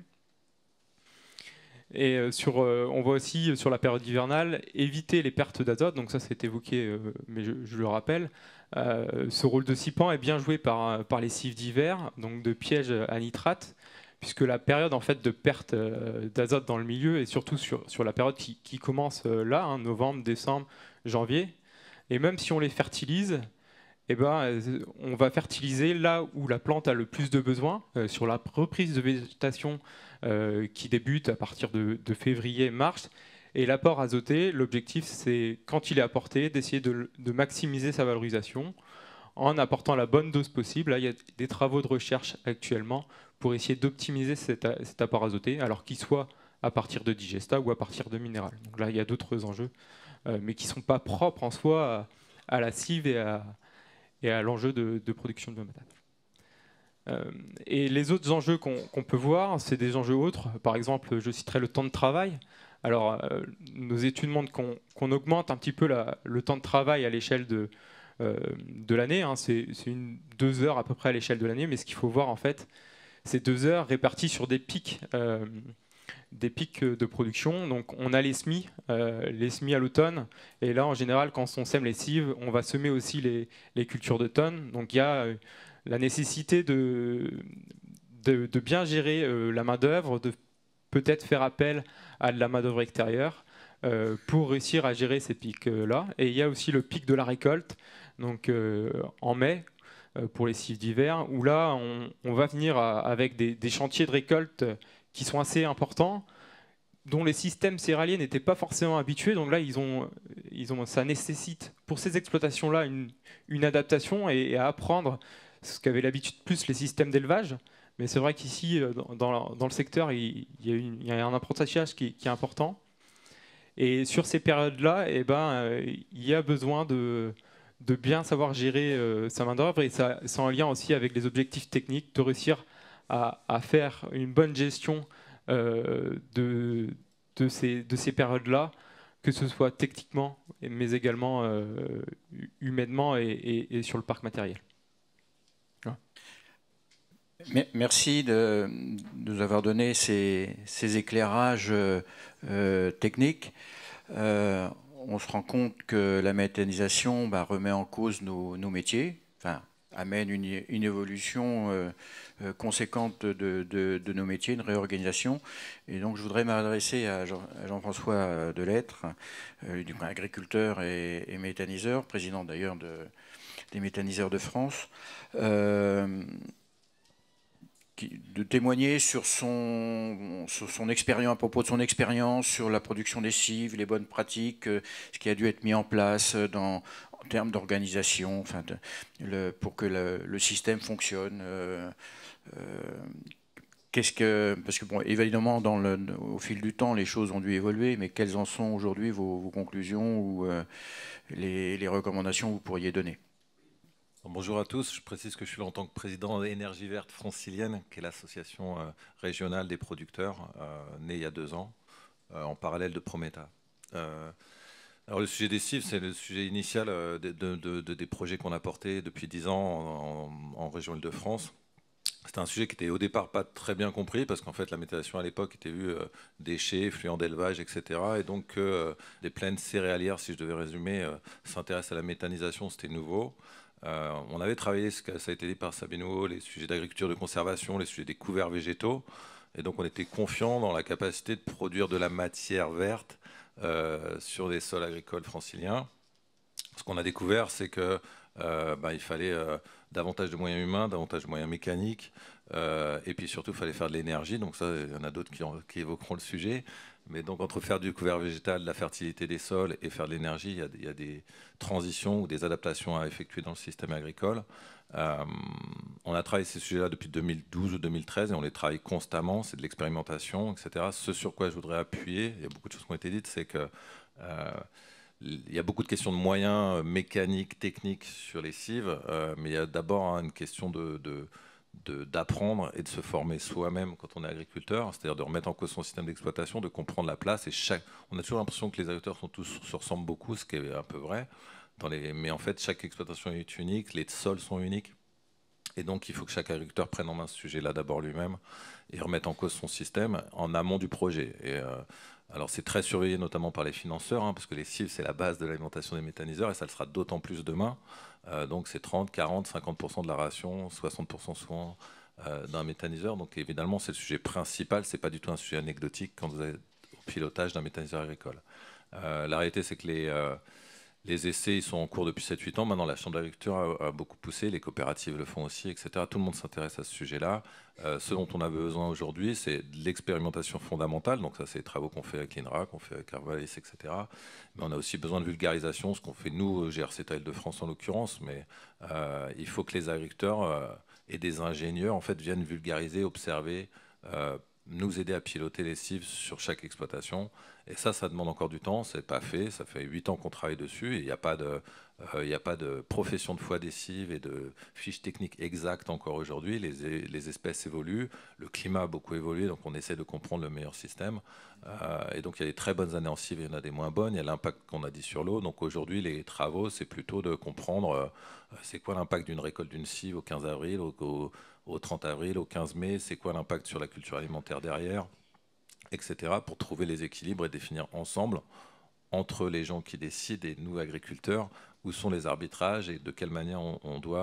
Et sur, euh, on va aussi, sur la période hivernale, éviter les pertes d'azote. Donc ça, c'est évoqué, euh, mais je, je le rappelle. Euh, ce rôle de cipan est bien joué par, par les cives d'hiver, donc de pièges à nitrate, puisque la période en fait, de perte euh, d'azote dans le milieu est surtout sur, sur la période qui, qui commence euh, là, hein, novembre, décembre, janvier. Et même si on les fertilise, eh ben, on va fertiliser là où la plante a le plus de besoin, euh, sur la reprise de végétation euh, qui débute à partir de, de février-mars. Et l'apport azoté, l'objectif, c'est, quand il est apporté, d'essayer de, de maximiser sa valorisation en apportant la bonne dose possible. Là, il y a des travaux de recherche actuellement pour essayer d'optimiser cet, cet apport azoté, alors qu'il soit à partir de digesta ou à partir de minéral. Donc là, il y a d'autres enjeux, euh, mais qui ne sont pas propres en soi à, à la cive et à et à l'enjeu de, de production de biométhane. Euh, et les autres enjeux qu'on qu'on peut voir, c'est des enjeux autres. Par exemple, je citerai le temps de travail. Alors, euh, nos études montrent qu'on qu'on augmente un petit peu la, le temps de travail à l'échelle de, euh, de l'année. Hein. C'est une, deux heures à peu près à l'échelle de l'année, mais ce qu'il faut voir, en fait, c'est deux heures réparties sur des pics, euh, des pics de production. Donc, on a les semis, euh, les semis à l'automne. Et là, en général, quand on sème les cives, on va semer aussi les, les cultures d'automne. Donc, il y a euh, la nécessité de, de, de bien gérer euh, la main-d'œuvre, de peut-être faire appel à de la main-d'œuvre extérieure euh, pour réussir à gérer ces pics-là. Et il y a aussi le pic de la récolte, donc euh, en mai, euh, pour les cives d'hiver, où là, on, on va venir à, avec des, des chantiers de récolte qui sont assez importants dont les systèmes céréaliers n'étaient pas forcément habitués. Donc là, ils ont, ils ont, ça nécessite pour ces exploitations-là une, une adaptation et, et à apprendre ce qu'avaient l'habitude plus les systèmes d'élevage. Mais c'est vrai qu'ici, dans, dans, dans le secteur, il, il, y a une, il y a un apprentissage qui, qui est important. Et sur ces périodes-là, eh ben, euh, il y a besoin de, de bien savoir gérer euh, sa main-d'œuvre. Et ça, c'est en lien aussi avec les objectifs techniques, de réussir à, à faire une bonne gestion euh, de, de ces, de ces périodes-là, que ce soit techniquement, mais également euh, humainement et, et, et sur le parc matériel. Merci de, de nous avoir donné ces, ces éclairages euh, techniques. Euh, on se rend compte que la méthanisation bah, remet en cause nos, nos métiers, enfin, amène une, une évolution euh, euh, conséquente de, de, de nos métiers, une réorganisation. Et donc, je voudrais m'adresser à, Jean, à Jean-François Delettre, euh, du agriculteur et, et méthaniseur, président d'ailleurs de, des méthaniseurs de France. Euh, de témoigner sur son, sur son expérience, à propos de son expérience sur la production des cives, les bonnes pratiques, ce qui a dû être mis en place dans, en termes d'organisation, enfin de, le, pour que le, le système fonctionne. Euh, euh, qu'est-ce que, parce que bon, évidemment, dans le, au fil du temps, les choses ont dû évoluer, mais quelles en sont aujourd'hui vos, vos conclusions ou euh, les, les recommandations que vous pourriez donner? Bonjour à tous, je précise que je suis là en tant que président d'Énergie Verte Francilienne, qui est l'association euh, régionale des producteurs, euh, née il y a deux ans, euh, en parallèle de Prometa. Euh, alors le sujet des cives, c'est le sujet initial euh, de, de, de, de, des projets qu'on a portés depuis dix ans en, en, en région Île-de-France. C'était un sujet qui était au départ pas très bien compris, parce qu'en fait la méthanisation à l'époque était vue euh, déchets, fluents d'élevage, et cetera. Et donc euh, des plaines céréalières, si je devais résumer, euh, s'intéressent à la méthanisation, c'était nouveau. Euh, on avait travaillé, ça a été dit par Sabine Huot, les sujets d'agriculture de conservation, les sujets des couverts végétaux. Et donc on était confiant dans la capacité de produire de la matière verte euh, sur des sols agricoles franciliens. Ce qu'on a découvert, c'est qu'il euh, bah, fallait euh, davantage de moyens humains, davantage de moyens mécaniques, euh, et puis surtout il fallait faire de l'énergie. Donc ça, il y en a d'autres qui, qui évoqueront le sujet. Mais donc entre faire du couvert végétal, de la fertilité des sols et faire de l'énergie, il y a, il y a des transitions ou des adaptations à effectuer dans le système agricole. Euh, on a travaillé ces sujets-là depuis deux mille douze ou deux mille treize et on les travaille constamment, c'est de l'expérimentation, et cetera. Ce sur quoi je voudrais appuyer, il y a beaucoup de choses qui ont été dites, c'est que euh, il y a beaucoup de questions de moyens mécaniques, techniques sur les cives, euh, mais il y a d'abord hein, une question de... de d'apprendre et de se former soi-même quand on est agriculteur, c'est-à-dire de remettre en cause son système d'exploitation, de comprendre la place. Et chaque, on a toujours l'impression que les agriculteurs sont tous, se ressemblent beaucoup, ce qui est un peu vrai. Dans les, mais en fait, chaque exploitation est unique, les sols sont uniques. Et donc, il faut que chaque agriculteur prenne en main ce sujet-là d'abord lui-même et remette en cause son système en amont du projet. Et, euh, alors, c'est très surveillé notamment par les financeurs, hein, parce que les cives, c'est la base de l'alimentation des méthaniseurs et ça le sera d'autant plus demain. Euh, donc c'est trente, quarante, cinquante pour cent de la ration, soixante pour cent souvent euh, d'un méthaniseur. Donc évidemment c'est le sujet principal, c'est pas du tout un sujet anecdotique quand vous êtes au pilotage d'un méthaniseur agricole. Euh, la réalité c'est que les, euh, les essais ils sont en cours depuis sept huit ans. Maintenant la Chambre d'agriculture a, a beaucoup poussé, les coopératives le font aussi, et cetera. Tout le monde s'intéresse à ce sujet-là. Euh, ce dont on a besoin aujourd'hui, c'est de l'expérimentation fondamentale. Donc ça, c'est les travaux qu'on fait avec l'INRA, qu'on fait avec Arvalis, et cetera. Mais on a aussi besoin de vulgarisation, ce qu'on fait nous, G R C T A Île-de-France en l'occurrence. Mais euh, il faut que les agriculteurs euh, et des ingénieurs en fait viennent vulgariser, observer, euh, nous aider à piloter les cives sur chaque exploitation. Et ça, ça demande encore du temps. C'est pas fait. Ça fait huit ans qu'on travaille dessus et il n'y a pas de Il n'y euh, a pas de profession de foi des cives et de fiches techniques exactes encore aujourd'hui. Les, les espèces évoluent, le climat a beaucoup évolué, donc on essaie de comprendre le meilleur système. Euh, et donc il y a des très bonnes années en cives, il y en a des moins bonnes. Il y a l'impact qu'on a dit sur l'eau. Donc aujourd'hui, les travaux, c'est plutôt de comprendre euh, c'est quoi l'impact d'une récolte d'une cive au quinze avril, au, au, au trente avril, au quinze mai, c'est quoi l'impact sur la culture alimentaire derrière, et cetera, pour trouver les équilibres et définir ensemble, entre les gens qui décident et nous, agriculteurs, où sont les arbitrages et de quelle manière on, on doit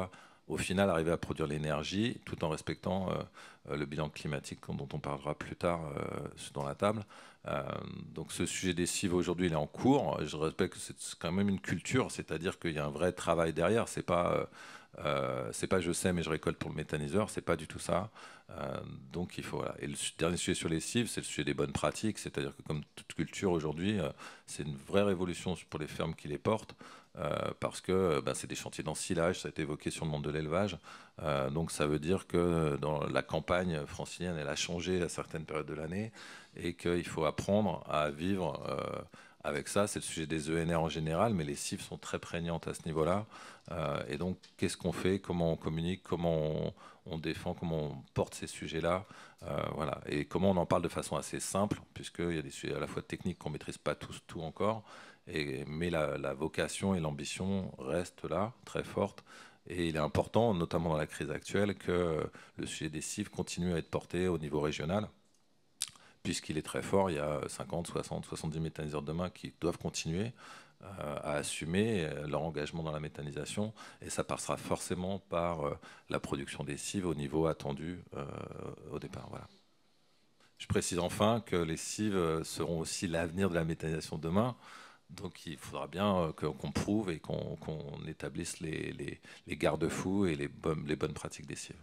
au final arriver à produire l'énergie tout en respectant euh, le bilan climatique dont on parlera plus tard euh, dans la table. Euh, donc ce sujet des cives aujourd'hui il est en cours. Je respecte que c'est quand même une culture, c'est-à-dire qu'il y a un vrai travail derrière. C'est pas euh, euh, c'est pas je sème et je récolte pour le méthaniseur, c'est pas du tout ça. Euh, donc il faut voilà. Et le dernier sujet sur les cives, c'est le sujet des bonnes pratiques, c'est-à-dire que comme toute culture aujourd'hui, euh, c'est une vraie révolution pour les fermes qui les portent. Euh, parce que ben, c'est des chantiers d'ensilage, ça a été évoqué sur le monde de l'élevage. Euh, donc ça veut dire que dans la campagne francilienne, elle a changé à certaines périodes de l'année et qu'il faut apprendre à vivre euh, avec ça. C'est le sujet des E N R en général, mais les cives sont très prégnantes à ce niveau-là. Euh, et donc, qu'est-ce qu'on fait? Comment on communique? Comment on, on défend? Comment on porte ces sujets-là? euh, voilà. Et comment on en parle de façon assez simple, puisqu'il y a des sujets à la fois techniques qu'on ne maîtrise pas tous tout encore. Et, mais la, la vocation et l'ambition restent là, très fortes. Et il est important, notamment dans la crise actuelle, que le sujet des cives continue à être porté au niveau régional, puisqu'il est très fort. Il y a cinquante, soixante, soixante-dix méthaniseurs demain qui doivent continuer euh, à assumer leur engagement dans la méthanisation. Et ça passera forcément par euh, la production des cives au niveau attendu euh, au départ. Voilà. Je précise enfin que les cives seront aussi l'avenir de la méthanisation demain. Donc il faudra bien qu'on prouve et qu'on qu'on établisse les, les, les garde-fous et les bonnes, les bonnes pratiques des cives.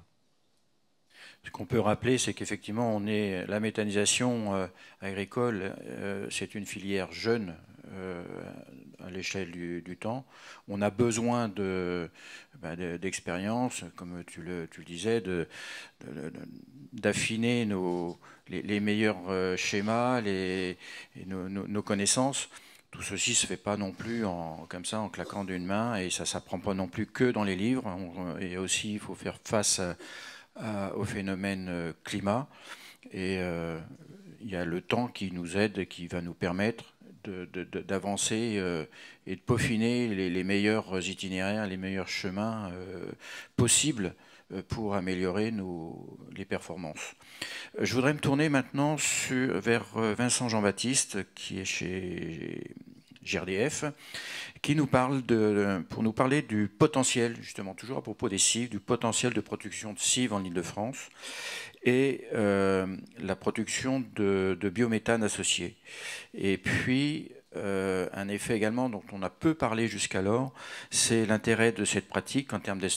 Ce qu'on peut rappeler, c'est qu'effectivement, on est la méthanisation euh, agricole, euh, c'est une filière jeune euh, à l'échelle du, du temps. On a besoin de, ben, de, d'expérience, comme tu le, tu le disais, de, de, d'affiner nos, les, les meilleurs schémas, les, et nos, nos, nos connaissances. Tout ceci ne se fait pas non plus en, comme ça en claquant d'une main, et ça ne s'apprend pas non plus que dans les livres. On, et aussi, il faut faire face à, à, au phénomène climat. Et euh, il y a le temps qui nous aide, qui va nous permettre de, de, de, d'avancer euh, et de peaufiner les, les meilleurs itinéraires, les meilleurs chemins euh, possibles pour améliorer nos, les performances. Je voudrais me tourner maintenant sur, vers Vincent Jean-Baptiste, qui est chez G R D F, qui nous parle de, pour nous parler du potentiel, justement, toujours à propos des cives, du potentiel de production de cives en Île-de-France et euh, la production de, de biométhane associé. Et puis, Euh, un effet également dont on a peu parlé jusqu'alors, c'est l'intérêt de cette pratique en termes de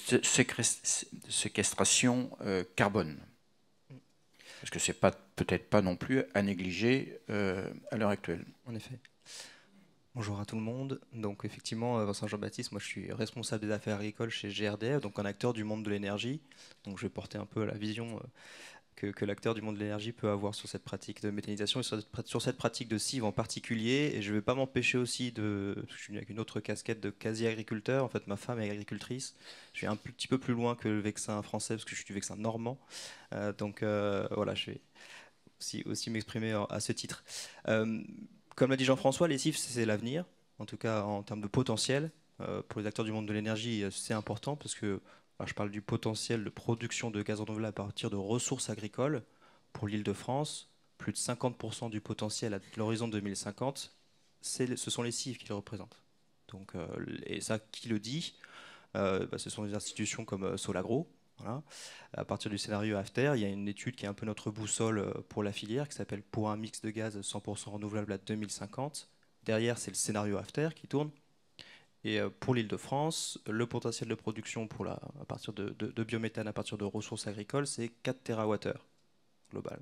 séquestration euh, carbone. Parce que ce n'est pas, peut-être pas non plus à négliger euh, à l'heure actuelle. En effet. Bonjour à tout le monde. Donc effectivement, Vincent Jean-Baptiste, moi je suis responsable des affaires agricoles chez G R D F, donc un acteur du monde de l'énergie. Donc je vais porter un peu la vision euh, que, que l'acteur du monde de l'énergie peut avoir sur cette pratique de méthanisation et sur cette, sur cette pratique de cives en particulier. Et je ne vais pas m'empêcher aussi de... Parce que je suis avec une autre casquette de quasi-agriculteur. En fait, ma femme est agricultrice. Je vais un petit peu plus loin que le Vexin français parce que je suis du Vexin normand. Euh, donc euh, voilà, je vais aussi, aussi m'exprimer à ce titre. Euh, comme l'a dit Jean-François, les cives, c'est l'avenir. En tout cas, en termes de potentiel. Euh, pour les acteurs du monde de l'énergie, c'est important parce que alors je parle du potentiel de production de gaz renouvelable à partir de ressources agricoles. Pour l'Île-de-France, plus de cinquante pour cent du potentiel à l'horizon deux mille cinquante, ce sont les cives qui le représentent. Donc, euh, et ça, qui le dit euh, bah, ce sont des institutions comme euh, Solagro. Voilà. À partir du scénario AFTER, il y a une étude qui est un peu notre boussole pour la filière, qui s'appelle « Pour un mix de gaz cent pour cent renouvelable à deux mille cinquante ». Derrière, c'est le scénario AFTER qui tourne. Et pour l'Île-de-France, le potentiel de production pour la, à partir de, de, de biométhane à partir de ressources agricoles, c'est quatre térawattheures global.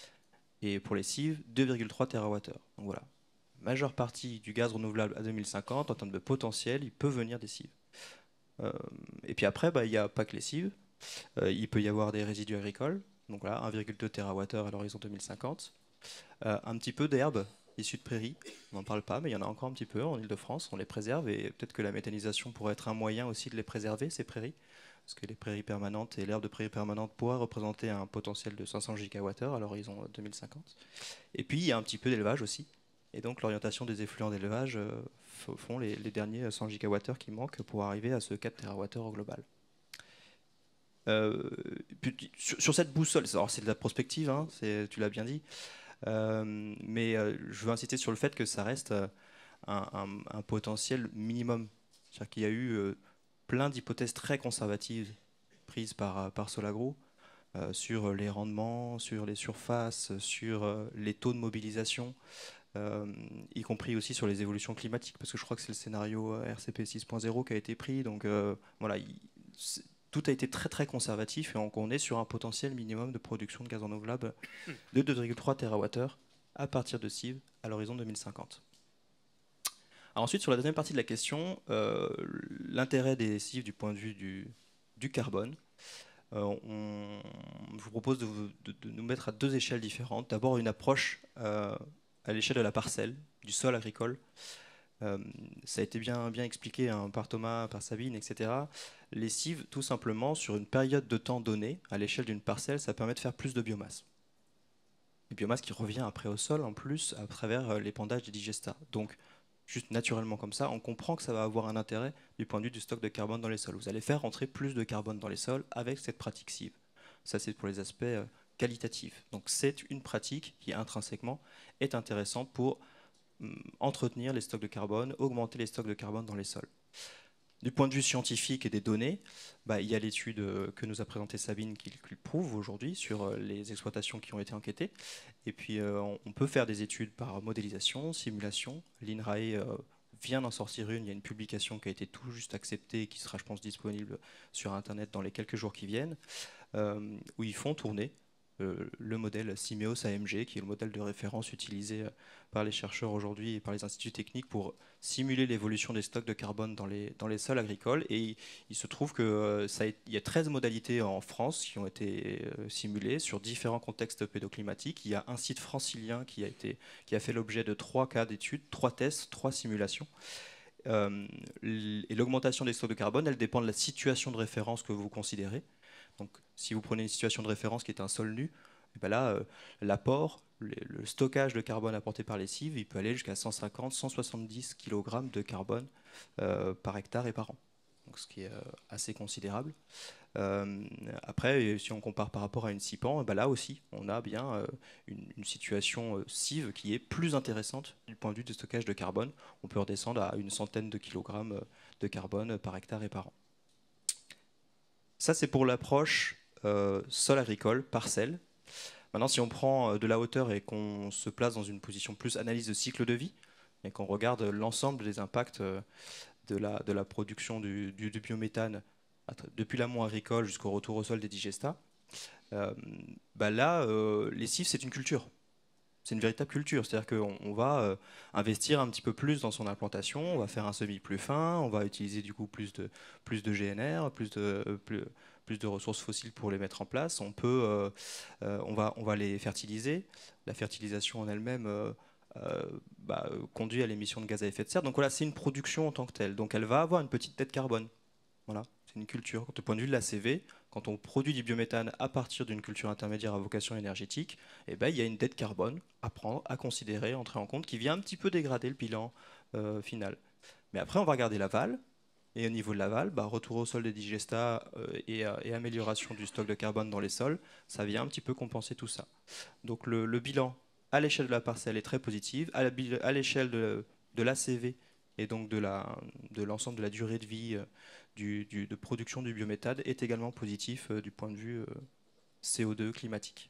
Et pour les cives, deux virgule trois térawattheures. Donc voilà, majeure partie du gaz renouvelable à deux mille cinquante, en termes de potentiel, il peut venir des cives. Euh, et puis après, bah, il n'y a pas que les cives. Euh, il peut y avoir des résidus agricoles. Donc voilà, un virgule deux térawattheures à l'horizon deux mille cinquante. Euh, un petit peu d'herbes issus de prairies, on n'en parle pas, mais il y en a encore un petit peu en Île-de-France, on les préserve et peut-être que la méthanisation pourrait être un moyen aussi de les préserver, ces prairies, parce que les prairies permanentes et l'herbe de prairies permanentes pourraient représenter un potentiel de cinq cents gigawattheures à l'horizon deux mille cinquante. Et puis il y a un petit peu d'élevage aussi, et donc l'orientation des effluents d'élevage euh, font les, les derniers cent gigawattheures qui manquent pour arriver à ce quatre térawattheures au global. Euh, puis, sur, sur cette boussole, c'est de la prospective, hein, tu l'as bien dit, Euh, mais euh, je veux insister sur le fait que ça reste euh, un, un, un potentiel minimum. C'est-à-dire qu'il y a eu euh, plein d'hypothèses très conservatives prises par, par Solagro euh, sur les rendements, sur les surfaces, sur euh, les taux de mobilisation, euh, y compris aussi sur les évolutions climatiques, parce que je crois que c'est le scénario R C P six point zéro qui a été pris. Donc euh, voilà, il, tout a été très très conservatif et on, on est sur un potentiel minimum de production de gaz renouvelable de deux virgule trois térawattheures à partir de Cives à l'horizon deux mille cinquante. Alors ensuite, sur la deuxième partie de la question, euh, l'intérêt des Cives du point de vue du, du carbone. Euh, on, je vous propose de, vous, de, de nous mettre à deux échelles différentes. D'abord, une approche euh, à l'échelle de la parcelle, du sol agricole. Euh, ça a été bien, bien expliqué hein, par Thomas, par Sabine, et cetera. Les cives, tout simplement, sur une période de temps donnée, à l'échelle d'une parcelle, ça permet de faire plus de biomasse. Une biomasse qui revient après au sol, en plus, à travers l'épandage des digestats. Donc, juste naturellement comme ça, on comprend que ça va avoir un intérêt du point de vue du stock de carbone dans les sols. Vous allez faire rentrer plus de carbone dans les sols avec cette pratique cive. Ça, c'est pour les aspects euh, qualitatifs. Donc, c'est une pratique qui, intrinsèquement, est intéressante pour hum, entretenir les stocks de carbone, augmenter les stocks de carbone dans les sols. Du point de vue scientifique et des données, bah, il y a l'étude que nous a présentée Sabine qui, qui le prouve aujourd'hui sur les exploitations qui ont été enquêtées. Et puis, euh, on peut faire des études par modélisation, simulation. L'INRAE euh, vient d'en sortir une. Il y a une publication qui a été tout juste acceptée et qui sera, je pense, disponible sur Internet dans les quelques jours qui viennent, euh, où ils font tourner euh, le modèle Simeos A M G, qui est le modèle de référence utilisé par les chercheurs aujourd'hui et par les instituts techniques pour simuler l'évolution des stocks de carbone dans les, dans les sols agricoles. Et il, il se trouve qu'il euh, y a treize modalités en France qui ont été euh, simulées sur différents contextes pédoclimatiques. Il y a un site francilien qui a, été, qui a fait l'objet de trois cas d'études, trois tests, trois simulations. Euh, et l'augmentation des stocks de carbone, elle dépend de la situation de référence que vous considérez. Donc, si vous prenez une situation de référence qui est un sol nu, et ben là, euh, l'apport, le, le stockage de carbone apporté par les cives, il peut aller jusqu'à cent cinquante à cent soixante-dix kilogrammes de carbone euh, par hectare et par an. Donc, ce qui est euh, assez considérable. Euh, après, si on compare par rapport à une CIPAN, ben là aussi, on a bien euh, une, une situation euh, cive qui est plus intéressante du point de vue du stockage de carbone. On peut redescendre à une centaine de kilogrammes de carbone par hectare et par an. Ça, c'est pour l'approche euh, sol agricole, parcelle. Maintenant, si on prend de la hauteur et qu'on se place dans une position plus analyse de cycle de vie, et qu'on regarde l'ensemble des impacts de la, de la production du, du, du biométhane depuis l'amont agricole jusqu'au retour au sol des digestats, euh, bah là, euh, les cives, c'est une culture. C'est une véritable culture, c'est-à-dire qu'on on va euh, investir un petit peu plus dans son implantation, on va faire un semis plus fin, on va utiliser du coup plus de, plus de G N R, plus de, plus, plus de ressources fossiles pour les mettre en place. On, peut, euh, euh, on, va, on va les fertiliser. La fertilisation en elle-même euh, euh, bah, conduit à l'émission de gaz à effet de serre. Donc voilà, c'est une production en tant que telle. Donc elle va avoir une petite tête carbone. Voilà, c'est une culture. Du point de vue de la C V, quand on produit du biométhane à partir d'une culture intermédiaire à vocation énergétique, eh ben, il y a une dette carbone à prendre, à considérer, à entrer en compte, qui vient un petit peu dégrader le bilan euh, final. Mais après, on va regarder l'aval. Et au niveau de l'aval, bah, retour au sol des digestats euh, et, euh, et amélioration du stock de carbone dans les sols, ça vient un petit peu compenser tout ça. Donc le, le bilan à l'échelle de la parcelle est très positif. À l'échelle de, de l'A C V et donc de l'ensemble de, de la durée de vie euh, du, du, de production du biométhane est également positif euh, du point de vue euh, C O deux climatique.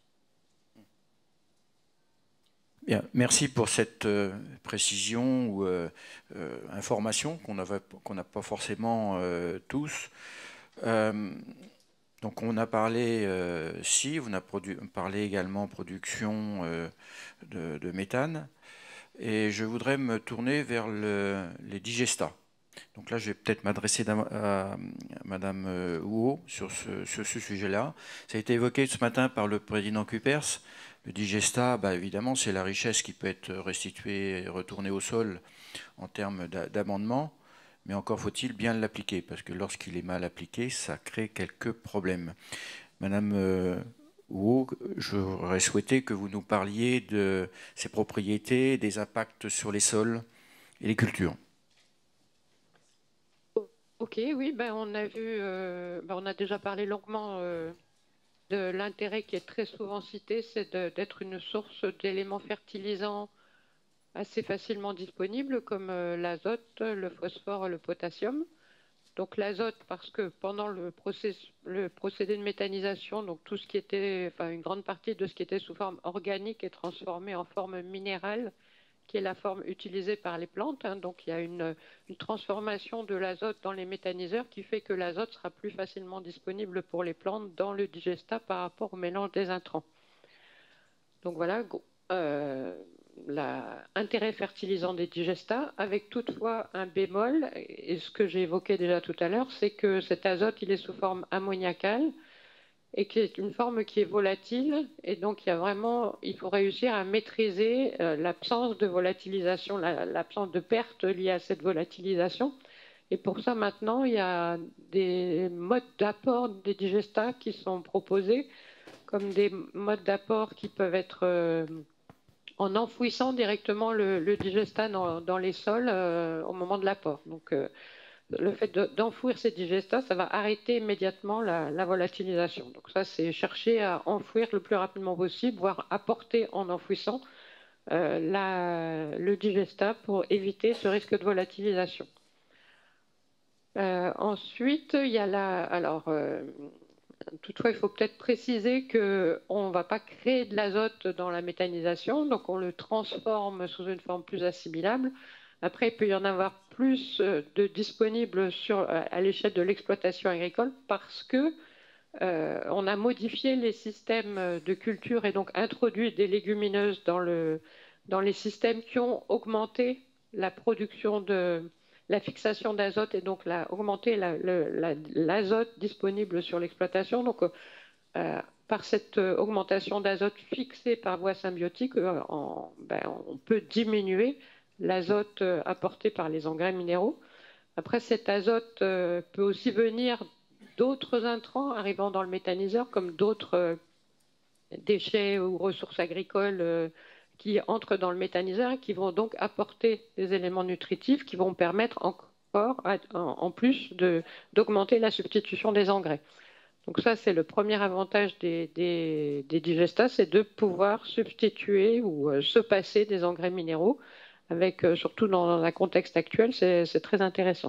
Bien, merci pour cette euh, précision ou euh, euh, information qu'on qu'on n'a pas forcément euh, tous. Euh, donc on a parlé euh, cive, on a parlé également production euh, de, de méthane, et je voudrais me tourner vers le, les digestats. Donc là, je vais peut-être m'adresser à, à Madame Houot sur ce, sur ce sujet-là. Ça a été évoqué ce matin par le président Cupers. Le digestat, bah, évidemment, c'est la richesse qui peut être restituée et retournée au sol en termes d'amendement, mais encore faut-il bien l'appliquer, parce que lorsqu'il est mal appliqué, ça crée quelques problèmes. Madame euh, Houot, j'aurais souhaité que vous nous parliez de ses propriétés, des impacts sur les sols et les cultures. Ok, oui, ben on a vu, euh, ben on a déjà parlé longuement euh, de l'intérêt qui est très souvent cité, c'est d'être une source d'éléments fertilisants assez facilement disponibles, comme euh, l'azote, le phosphore, le potassium. Donc l'azote, parce que pendant le, process, le procédé de méthanisation, donc tout ce qui était, enfin une grande partie de ce qui était sous forme organique est transformé en forme minérale, qui est la forme utilisée par les plantes. Hein. Donc il y a une, une transformation de l'azote dans les méthaniseurs qui fait que l'azote sera plus facilement disponible pour les plantes dans le digestat par rapport au mélange des intrants. Donc voilà, euh, l'intérêt fertilisant des digestats, avec toutefois un bémol, et ce que j'ai évoqué déjà tout à l'heure, c'est que cet azote, il est sous forme ammoniacale, et qui est une forme qui est volatile, et donc il y a vraiment, il faut réussir à maîtriser euh, l'absence de volatilisation, l'absence de perte liée à cette volatilisation. Et pour ça, maintenant, il y a des modes d'apport des digestats qui sont proposés, comme des modes d'apport qui peuvent être euh, en enfouissant directement le, le digestat dans, dans les sols euh, au moment de l'apport. Donc, euh, le fait d'enfouir ces digestats, ça va arrêter immédiatement la, la volatilisation. Donc ça, c'est chercher à enfouir le plus rapidement possible, voire apporter en enfouissant euh, la, le digestat pour éviter ce risque de volatilisation. Euh, ensuite, il y a la... Alors, euh, toutefois, il faut peut-être préciser qu'on ne va pas créer de l'azote dans la méthanisation, donc on le transforme sous une forme plus assimilable. Après, il peut y en avoir plus de disponibles sur, à l'échelle de l'exploitation agricole parce que euh, on a modifié les systèmes de culture et donc introduit des légumineuses dans, le, dans les systèmes qui ont augmenté la production de la fixation d'azote et donc la, augmenté l'azote disponible sur l'exploitation. Donc, euh, par cette augmentation d'azote fixée par voie symbiotique, euh, en, ben, on peut diminuer l'azote apporté par les engrais minéraux. Après, cet azote euh, peut aussi venir d'autres intrants arrivant dans le méthaniseur, comme d'autres euh, déchets ou ressources agricoles euh, qui entrent dans le méthaniseur et qui vont donc apporter des éléments nutritifs qui vont permettre encore, à, en, en plus, d'augmenter la substitution des engrais. Donc ça, c'est le premier avantage des, des, des digestats, c'est de pouvoir substituer ou euh, se passer des engrais minéraux. Avec, euh, surtout dans un contexte actuel, c'est très intéressant.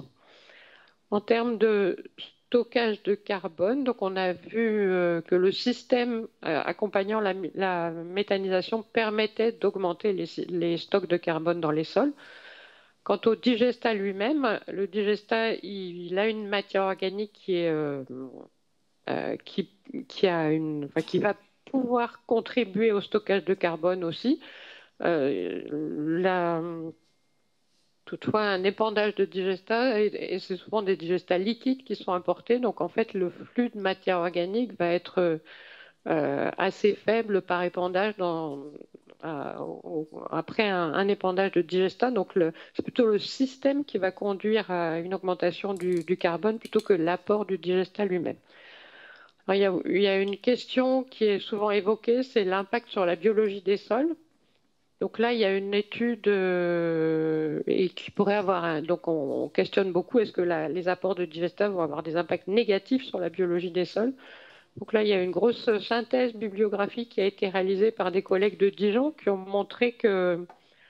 En termes de stockage de carbone, donc on a vu euh, que le système euh, accompagnant la, la méthanisation permettait d'augmenter les, les stocks de carbone dans les sols. Quant au digestat lui-même, le digestat, il, il a une matière organique qui, est, euh, euh, qui, qui, a une, enfin, qui va pouvoir contribuer au stockage de carbone aussi. Euh, la, toutefois, un épandage de digestats, et, et c'est souvent des digestats liquides qui sont importés, donc en fait, le flux de matière organique va être euh, assez faible par épandage dans, euh, au, après un, un épandage de digestats. Donc, c'est plutôt le système qui va conduire à une augmentation du, du carbone plutôt que l'apport du digestat lui-même. Il y a, il y a une question qui est souvent évoquée, c'est l'impact sur la biologie des sols. Donc là, il y a une étude euh, et qui pourrait avoir un, donc on, on questionne beaucoup, est-ce que la, les apports de digestats vont avoir des impacts négatifs sur la biologie des sols? Donc là, il y a une grosse synthèse bibliographique qui a été réalisée par des collègues de Dijon qui ont montré que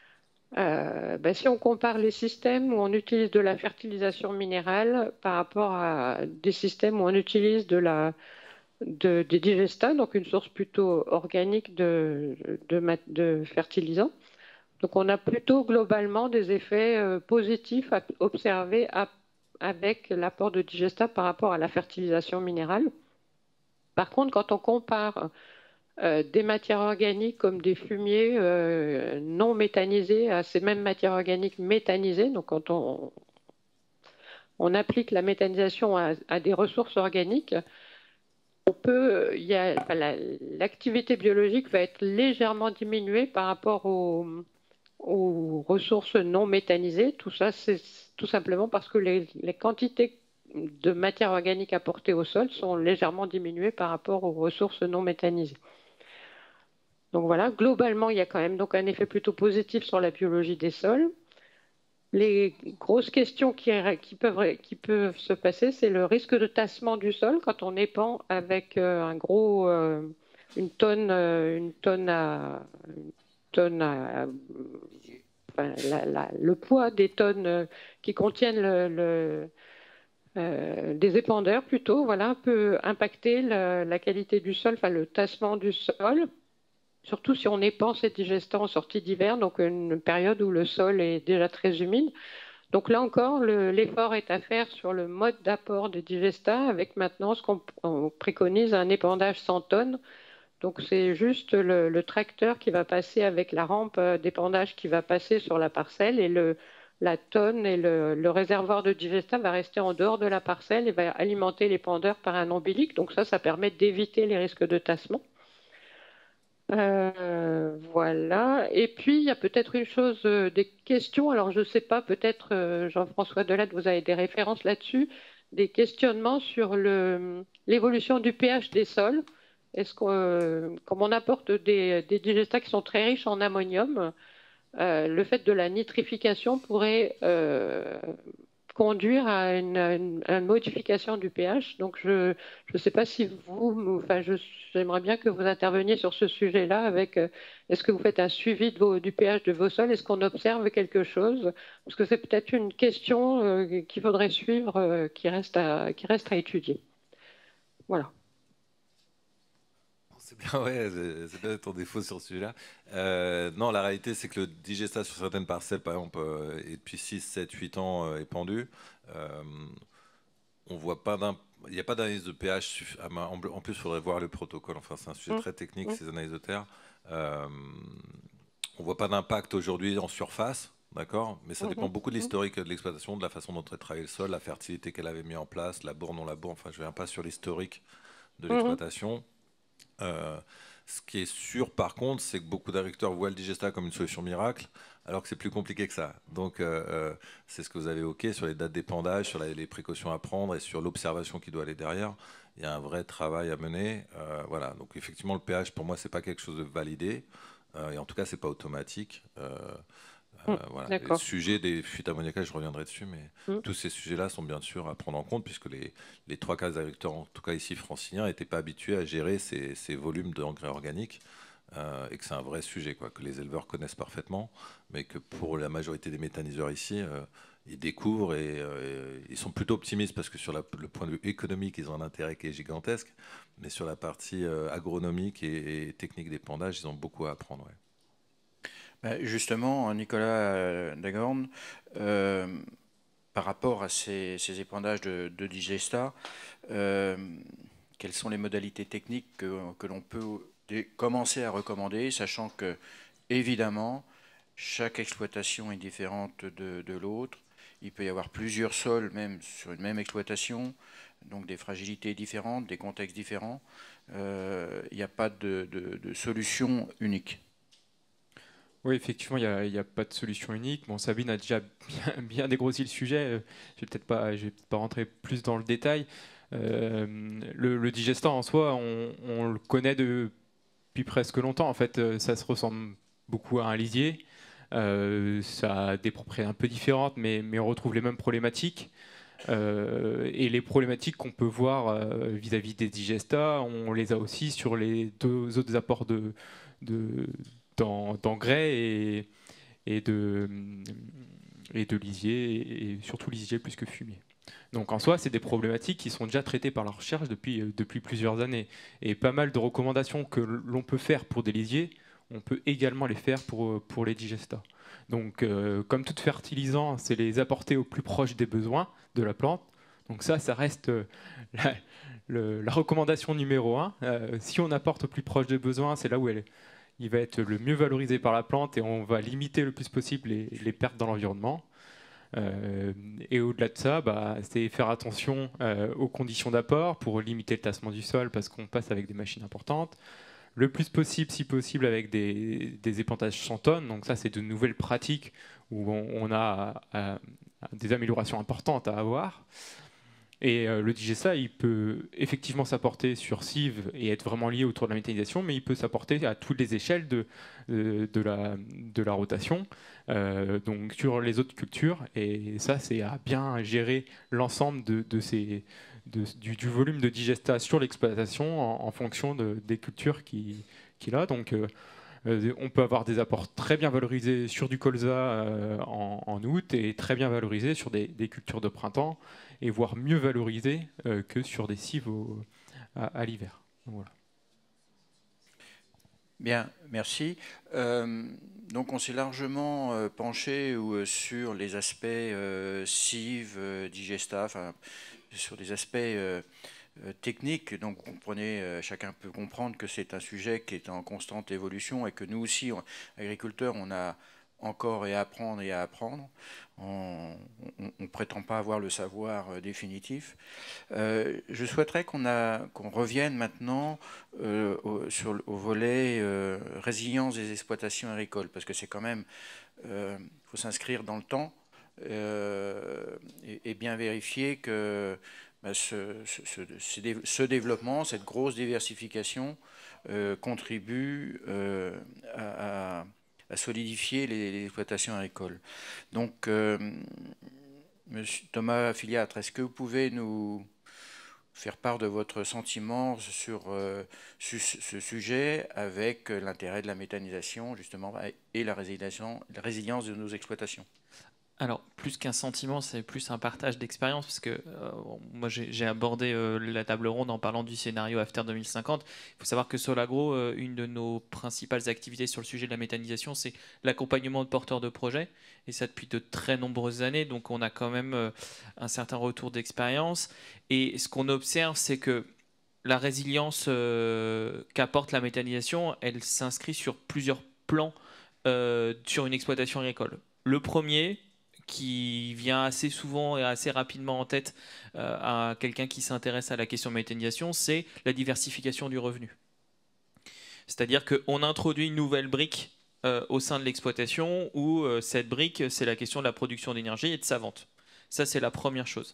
euh, ben, si on compare les systèmes où on utilise de la fertilisation minérale par rapport à des systèmes où on utilise de la De, des digestats, donc une source plutôt organique de, de, de fertilisants. Donc on a plutôt globalement des effets euh, positifs à observer à, avec l'apport de digestats par rapport à la fertilisation minérale. Par contre, quand on compare euh, des matières organiques comme des fumiers euh, non méthanisés à ces mêmes matières organiques méthanisées, donc quand on, on applique la méthanisation à, à des ressources organiques, on peut, il y a, enfin, l'activité biologique va être légèrement diminuée par rapport aux, aux ressources non méthanisées. Tout ça, c'est tout simplement parce que les, les quantités de matière organique apportées au sol sont légèrement diminuées par rapport aux ressources non méthanisées. Donc voilà, globalement, il y a quand même donc un effet plutôt positif sur la biologie des sols. Les grosses questions qui, qui, peuvent, qui peuvent se passer, c'est le risque de tassement du sol quand on épand avec euh, un gros, euh, une tonne, euh, une tonne à, une tonne à, enfin, la, la, le poids des tonnes euh, qui contiennent le, le, euh, des épandeurs plutôt, voilà, peut impacter la, la qualité du sol, enfin le tassement du sol, surtout si on épand ces digestants en sortie d'hiver, donc une période où le sol est déjà très humide. Donc là encore, le- l'effort est à faire sur le mode d'apport des digestats, avec maintenant ce qu'on on préconise un épandage cent tonnes. Donc c'est juste le, le tracteur qui va passer avec la rampe euh, d'épandage qui va passer sur la parcelle et le, la tonne et le, le réservoir de digestat va rester en dehors de la parcelle et va alimenter l'épandeur par un ombilic. Donc ça, ça permet d'éviter les risques de tassement. Euh, voilà. Et puis, il y a peut-être une chose, euh, des questions. Alors, je ne sais pas, peut-être, euh, Jean-François Delatte, vous avez des références là-dessus, des questionnements sur le, l'évolution du pH des sols. Est-ce qu'on, euh, comme on apporte des, des digestats qui sont très riches en ammonium, euh, le fait de la nitrification pourrait euh, conduire à une, une- une modification du pH. Donc, je ne sais pas si vous, enfin, je- j'aimerais bien que vous interveniez sur ce sujet-là avec, euh, est-ce que vous faites un suivi de vos- du pH de vos sols? Est-ce qu'on observe quelque chose? Parce que c'est peut-être une question euh, qu'il faudrait suivre, euh, qui reste à, qui reste à étudier. Voilà. C'est bien, ouais, c'est c'est bien ton défaut sur ce sujet-là. Euh, non, la réalité, c'est que le digestat sur certaines parcelles, par exemple, euh, est depuis six, sept, huit ans euh, épandu. Euh, on voit pas d'un, il n'y a pas d'analyse de pH. suff- à ma- En en plus, il faudrait voir le protocole. Enfin, c'est un sujet Mm. très technique, Mm. ces analyses de terre. Euh, on voit pas d'impact aujourd'hui en surface, d'accord? Mais ça dépend Mhm. beaucoup de Mm. l'historique de l'exploitation, de la façon dont elle travaillait le sol, la fertilité qu'elle avait mis en place, la bourre, non la bourre. Enfin, je ne viens pas sur l'historique de Mhm. l'exploitation. Euh, ce qui est sûr, par contre, c'est que beaucoup d'agriculteurs voient le digestat comme une solution miracle, alors que c'est plus compliqué que ça. Donc, euh, euh, c'est ce que vous avez évoqué sur les dates d'épandage, sur la- les précautions à prendre et sur l'observation qui doit aller derrière. Il y a un vrai travail à mener. Euh, voilà. Donc, effectivement, le pH, pour moi, c'est pas quelque chose de validé. Euh, et en tout cas, c'est pas automatique. Euh, Mm. euh, voilà. Et le D'accord. sujet des fuites ammoniacales, je reviendrai dessus, mais Mm. tous ces sujets-là sont bien sûr à prendre en compte, puisque les, les trois quarts des agriculteurs, en tout cas ici franciliens, n'étaient pas habitués à gérer ces, ces volumes d'engrais organiques, euh, et que c'est un vrai sujet, quoi, que les éleveurs connaissent parfaitement, mais que pour la majorité des méthaniseurs ici, euh, ils découvrent et euh, ils sont plutôt optimistes parce que sur la- le point de vue économique, ils ont un intérêt qui est gigantesque, mais sur la partie euh, agronomique et, et technique d'épandage, ils ont beaucoup à apprendre. Ouais. Ben, justement, Nicolas euh, Dagorn, euh, par rapport à ces, ces épandages de, de digestat, euh, quelles sont les modalités techniques que, que l'on peut dé- commencer à recommander, sachant que, évidemment, chaque exploitation est différente de, de l'autre. Il peut y avoir plusieurs sols, même sur une même exploitation, donc des fragilités différentes, des contextes différents. Euh, Il n'y a pas de, de- de solution unique. Oui, effectivement, il n'y a, il y a pas de solution unique. Bon, Sabine a déjà bien, bien dégrossi le sujet. Euh, Je vais peut-être pas, je vais peut-être pas rentrer plus dans le détail. Euh, le, le digestat en soi, on, on le connaît depuis presque longtemps. En fait, euh, ça se ressemble beaucoup à un lisier. Euh, ça a des propriétés un peu différentes, mais, mais on retrouve les mêmes problématiques. Euh, et les problématiques qu'on peut voir euh, vis-à-vis des digestats, on les a aussi sur les deux autres apports de, de, d'en- d'engrais et, et de, et de lisier, et surtout lisier plus que fumier. Donc en soi, c'est des problématiques qui sont déjà traitées par la recherche depuis, euh, depuis plusieurs années. Et pas mal de recommandations que l'on peut faire pour des lisiers, on peut également les faire pour, pour les digestats. Donc euh, comme tout fertilisant, c'est les apporter au plus proche des besoins de la plante. Donc ça, ça reste euh, la, le- la recommandation numéro un. Euh, si on apporte au plus proche des besoins, c'est là où elle, il va être le mieux valorisé par la plante et on va limiter le plus possible les, les pertes dans l'environnement. Euh, et au-delà de ça, bah, c'est faire attention euh, aux conditions d'apport pour limiter le tassement du sol parce qu'on passe avec des machines importantes. Le plus possible, si possible, avec des, des épandages cent tonnes. Donc ça, c'est de nouvelles pratiques où on, on a euh, des améliorations importantes à avoir. Et euh, le digestat, il peut effectivement s'apporter sur cive et être vraiment lié autour de la méthanisation, mais il peut s'apporter à toutes les échelles de, de, de la, de la rotation, euh, donc sur les autres cultures. Et ça, c'est à bien gérer l'ensemble de, de ces, de, du, du volume de digestat sur l'exploitation en, en fonction de, des cultures qu'il qui a. Donc, euh, Euh, on peut avoir des apports très bien valorisés sur du colza euh, en, en août et très bien valorisés sur des, des cultures de printemps, et voire mieux valorisés euh, que sur des cives au, à, à l'hiver. Voilà. Bien, merci. Euh, donc on s'est largement euh, penché euh, sur les aspects euh, cives, euh, digesta, enfin sur des aspects euh, euh, techniques. Donc vous comprenez, euh, chacun peut comprendre que c'est un sujet qui est en constante évolution et que nous aussi, on, agriculteurs, on a encore et à apprendre et à apprendre. On ne prétend pas avoir le savoir euh, définitif. Euh, je souhaiterais qu'on qu'on revienne maintenant euh, au, sur, au volet euh, résilience des exploitations agricoles, parce que c'est quand même, il euh, faut s'inscrire dans le temps euh, et, et bien vérifier que bah, ce, ce, ce, ce développement, cette grosse diversification euh, contribue euh, à, à à solidifier les, les exploitations agricoles. Donc, euh, Monsieur Thomas Filiatre, est-ce que vous pouvez nous faire part de votre sentiment sur euh, su ce sujet avec l'intérêt de la méthanisation, justement, et la résilience, la résilience de nos exploitations? Alors, plus qu'un sentiment, c'est plus un partage d'expérience, parce que euh, moi, j'ai abordé euh, la table ronde en parlant du scénario After deux mille cinquante. Il faut savoir que Solagro, euh, une de nos principales activités sur le sujet de la méthanisation, c'est l'accompagnement de porteurs de projets, et ça depuis de très nombreuses années, donc on a quand même euh, un certain retour d'expérience. Et ce qu'on observe, c'est que la résilience euh, qu'apporte la méthanisation, elle s'inscrit sur plusieurs plans euh, sur une exploitation agricole. Le premier, qui vient assez souvent et assez rapidement en tête euh, à quelqu'un qui s'intéresse à la question de méthanisation, c'est la diversification du revenu. C'est-à-dire qu'on introduit une nouvelle brique euh, au sein de l'exploitation où euh, cette brique, c'est la question de la production d'énergie et de sa vente. Ça, c'est la première chose.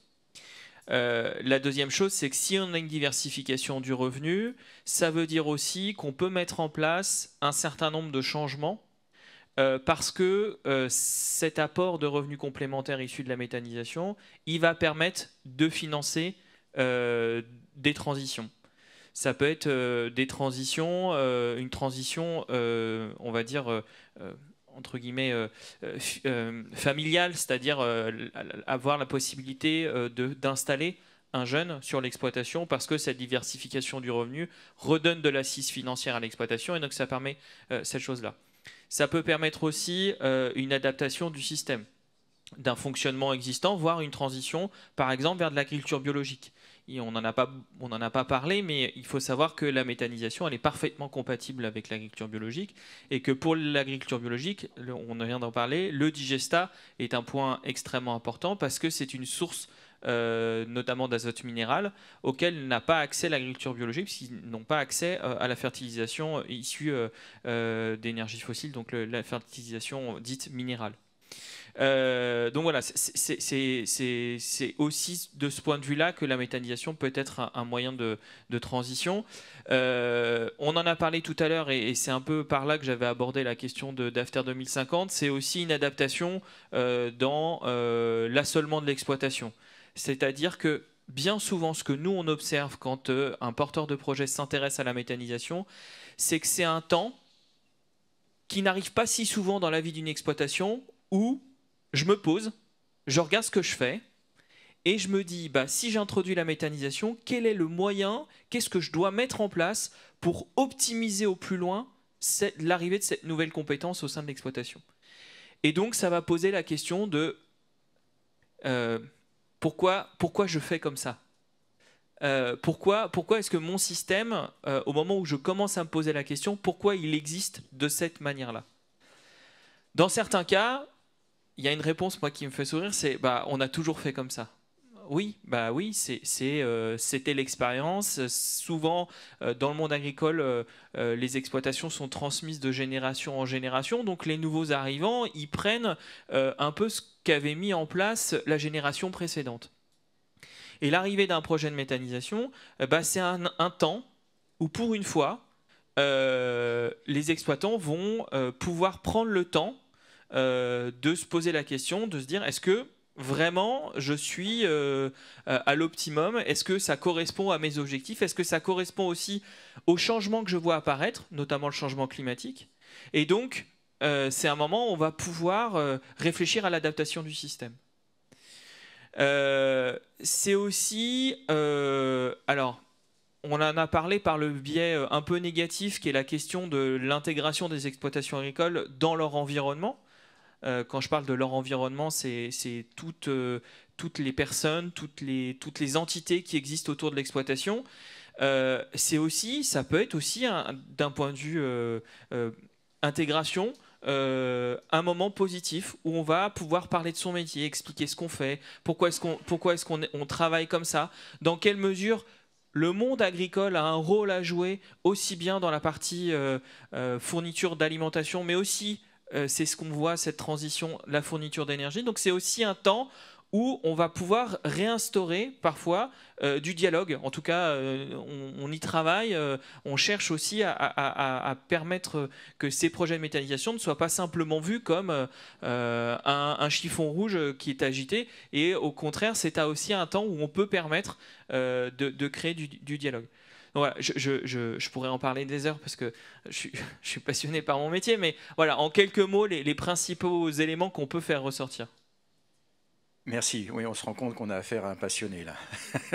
Euh, la deuxième chose, c'est que si on a une diversification du revenu, ça veut dire aussi qu'on peut mettre en place un certain nombre de changements Euh, parce que euh, cet apport de revenus complémentaires issus de la méthanisation, il va permettre de financer euh, des transitions. Ça peut être euh, des transitions, euh, une transition, euh, on va dire, euh, entre guillemets, euh, euh, familiale, c'est-à-dire euh, avoir la possibilité euh, d'installer un jeune sur l'exploitation, parce que cette diversification du revenu redonne de l'assise financière à l'exploitation, et donc ça permet euh, cette chose-là. Ça peut permettre aussi euh, une adaptation du système, d'un fonctionnement existant, voire une transition, par exemple, vers de l'agriculture biologique. Et on n'en a pas, on n'en a pas parlé, mais il faut savoir que la méthanisation, elle est parfaitement compatible avec l'agriculture biologique, et que pour l'agriculture biologique, on vient d'en parler, le digesta est un point extrêmement important, parce que c'est une source Euh, notamment d'azote minéral, auquel n'a pas accès l'agriculture biologique, puisqu'ils n'ont pas accès euh, à la fertilisation issue euh, euh, d'énergie fossile, donc le, la fertilisation dite minérale. Euh, donc voilà, c'est aussi de ce point de vue-là que la méthanisation peut être un, un moyen de, de transition. Euh, on en a parlé tout à l'heure, et, et c'est un peu par là que j'avais abordé la question d'After deux mille cinquante, c'est aussi une adaptation euh, dans euh, l'assolement de l'exploitation. C'est-à-dire que bien souvent, ce que nous, on observe quand euh, un porteur de projet s'intéresse à la méthanisation, c'est que c'est un temps qui n'arrive pas si souvent dans la vie d'une exploitation où je me pose, je regarde ce que je fais, et je me dis, bah, si j'introduis la méthanisation, quel est le moyen, qu'est-ce que je dois mettre en place pour optimiser au plus loin l'arrivée de cette nouvelle compétence au sein de l'exploitation. Et donc, ça va poser la question de... Euh, Pourquoi, pourquoi je fais comme ça euh, Pourquoi, pourquoi est-ce que mon système, euh, au moment où je commence à me poser la question, pourquoi il existe de cette manière-là? Dans certains cas, il y a une réponse moi, qui me fait sourire, c'est bah, on a toujours fait comme ça. Oui, bah oui, c'était euh, l'expérience. Souvent, euh, dans le monde agricole, euh, euh, les exploitations sont transmises de génération en génération. Donc les nouveaux arrivants, ils prennent euh, un peu ce qu'avait mis en place la génération précédente. Et l'arrivée d'un projet de méthanisation, euh, bah, c'est un, un temps où, pour une fois, euh, les exploitants vont euh, pouvoir prendre le temps euh, de se poser la question, de se dire, est-ce que vraiment je suis euh, à l'optimum? Est-ce que ça correspond à mes objectifs? Est-ce que ça correspond aussi aux changements que je vois apparaître, notamment le changement climatique? Et donc, euh, c'est un moment où on va pouvoir euh, réfléchir à l'adaptation du système. Euh, c'est aussi... Euh, alors, on en a parlé par le biais un peu négatif, qui est la question de l'intégration des exploitations agricoles dans leur environnement. Euh, quand je parle de leur environnement, c'est toutes, euh, toutes les personnes, toutes les, toutes les entités qui existent autour de l'exploitation. Euh, c'est aussi, ça peut être aussi, d'un point de vue euh, euh, intégration, euh, un moment positif où on va pouvoir parler de son métier, expliquer ce qu'on fait, pourquoi est-ce qu'on pourquoi est-ce qu'on on travaille comme ça, dans quelle mesure le monde agricole a un rôle à jouer, aussi bien dans la partie euh, euh, fourniture d'alimentation, mais aussi, euh, c'est ce qu'on voit, cette transition, la fourniture d'énergie. Donc c'est aussi un temps où on va pouvoir réinstaurer parfois euh, du dialogue. En tout cas, euh, on, on y travaille, euh, on cherche aussi à, à, à, à permettre que ces projets de méthanisation ne soient pas simplement vus comme euh, un, un chiffon rouge qui est agité, et au contraire, c'est aussi un temps où on peut permettre euh, de, de créer du, du dialogue. Donc voilà, je, je, je, je pourrais en parler des heures parce que je suis, je suis passionné par mon métier, mais voilà, en quelques mots, les, les principaux éléments qu'on peut faire ressortir. Merci. Oui, on se rend compte qu'on a affaire à un passionné, là.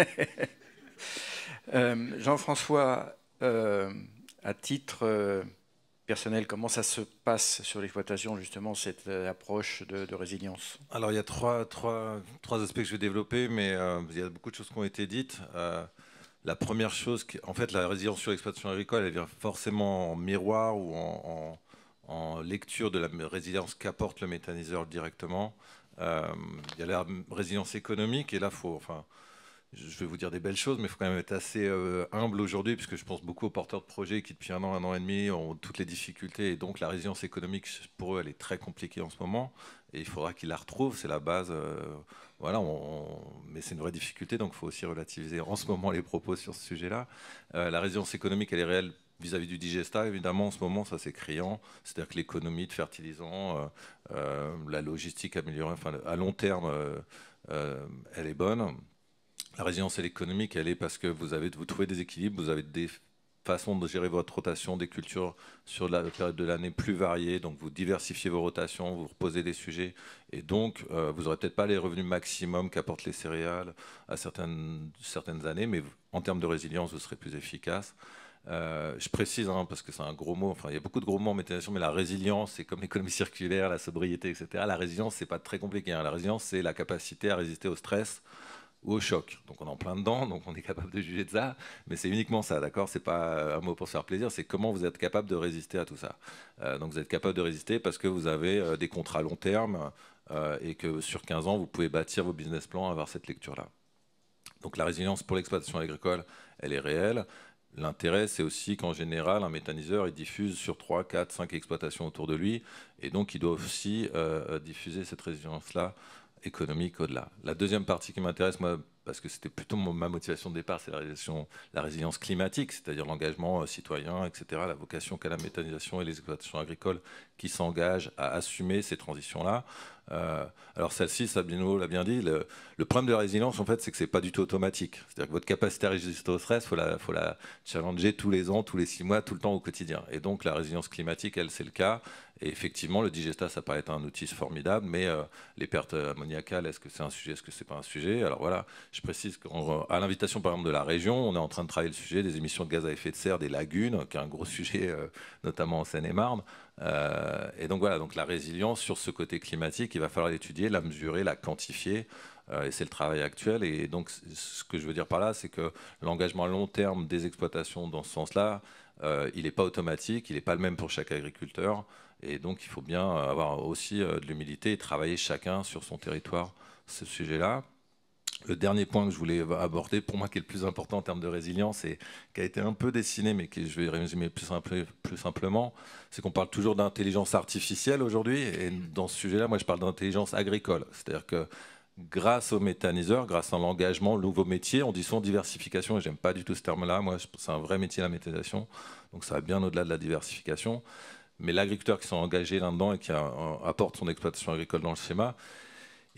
euh, Jean-François, euh, à titre euh, personnel, comment ça se passe sur l'exploitation, justement, cette euh, approche de, de résilience? Alors, il y a trois, trois, trois aspects que je vais développer, mais euh, il y a beaucoup de choses qui ont été dites. Euh, la première chose, qui, en fait, la résilience sur l'exploitation agricole, elle vient forcément en miroir ou en, en, en lecture de la résilience qu'apporte le méthaniseur directement. Euh, il y a la résilience économique, et là, faut, enfin, je vais vous dire des belles choses, mais il faut quand même être assez euh, humble aujourd'hui, puisque je pense beaucoup aux porteurs de projets qui, depuis un an, un an et demi, ont toutes les difficultés, et donc la résilience économique, pour eux, elle est très compliquée en ce moment, et il faudra qu'ils la retrouvent, c'est la base, euh, voilà, on, on, mais c'est une vraie difficulté, donc il faut aussi relativiser en ce moment les propos sur ce sujet-là. Euh, la résilience économique, elle est réelle vis-à-vis du digesta, évidemment, en ce moment, ça c'est criant. C'est-à-dire que l'économie de fertilisants, euh, euh, la logistique améliorée, enfin, à long terme, euh, euh, elle est bonne. La résilience économique, elle est parce que vous, avez, vous trouvez des équilibres, vous avez des façons de gérer votre rotation, des cultures sur la période de l'année plus variées, donc vous diversifiez vos rotations, vous reposez des sujets, et donc euh, vous n'aurez peut-être pas les revenus maximum qu'apportent les céréales à certaines, certaines années, mais en termes de résilience, vous serez plus efficace. Euh, je précise, hein, parce que c'est un gros mot, enfin, il y a beaucoup de gros mots en méthanisation, mais la résilience, c'est comme l'économie circulaire, la sobriété, et cetera. La résilience, c'est pas très compliqué. Hein. La résilience, c'est la capacité à résister au stress ou au choc. Donc on est en plein dedans, donc on est capable de juger de ça, mais c'est uniquement ça, d'accord? C'est pas un mot pour se faire plaisir, c'est comment vous êtes capable de résister à tout ça. Euh, donc vous êtes capable de résister parce que vous avez euh, des contrats à long terme euh, et que sur quinze ans, vous pouvez bâtir vos business plans, avoir cette lecture-là. Donc la résilience pour l'exploitation agricole, elle est réelle. L'intérêt, c'est aussi qu'en général, un méthaniseur, il diffuse sur trois, quatre, cinq exploitations autour de lui, et donc il doit aussi euh, diffuser cette résilience-là économique au-delà. La deuxième partie qui m'intéresse, moi, parce que c'était plutôt ma motivation de départ, c'est la, la résilience climatique, c'est-à-dire l'engagement euh, citoyen, et cetera, la vocation qu'a la méthanisation et les exploitations agricoles qui s'engagent à assumer ces transitions-là. Euh, alors celle-ci, Sabino l'a bien dit, le, le problème de la résilience, en fait, c'est que c'est pas du tout automatique. C'est-à-dire que votre capacité à résister au stress, il faut la, faut la challenger tous les ans, tous les six mois, tout le temps au quotidien. Et donc la résilience climatique, elle, c'est le cas. Et effectivement, le digesta, ça paraît être un outil formidable, mais euh, les pertes ammoniacales, est-ce que c'est un sujet, est-ce que c'est pas un sujet? Alors voilà, je précise qu'à l'invitation, par exemple, de la région, on est en train de travailler le sujet des émissions de gaz à effet de serre des lagunes, qui est un gros sujet, euh, notamment en Seine-et-Marne. Euh, et donc voilà, donc la résilience sur ce côté climatique, il va falloir l'étudier, la mesurer, la quantifier, euh, et c'est le travail actuel. Et donc ce que je veux dire par là, c'est que l'engagement à long terme des exploitations dans ce sens-là, euh, il n'est pas automatique, il n'est pas le même pour chaque agriculteur. Et donc, il faut bien avoir aussi de l'humilité et travailler chacun sur son territoire ce sujet-là. Le dernier point que je voulais aborder, pour moi, qui est le plus important en termes de résilience et qui a été un peu dessiné, mais que je vais résumer plus, simple, plus simplement, c'est qu'on parle toujours d'intelligence artificielle aujourd'hui. Et dans ce sujet-là, moi, je parle d'intelligence agricole. C'est-à-dire que grâce aux méthaniseurs, grâce à l'engagement, le nouveau métier, on dit souvent diversification, et j'aime pas du tout ce terme-là. Moi, c'est un vrai métier, la méthanisation. Donc, ça va bien au-delà de la diversification. Mais l'agriculteur qui sont engagés là-dedans et qui a, apporte son exploitation agricole dans le schéma,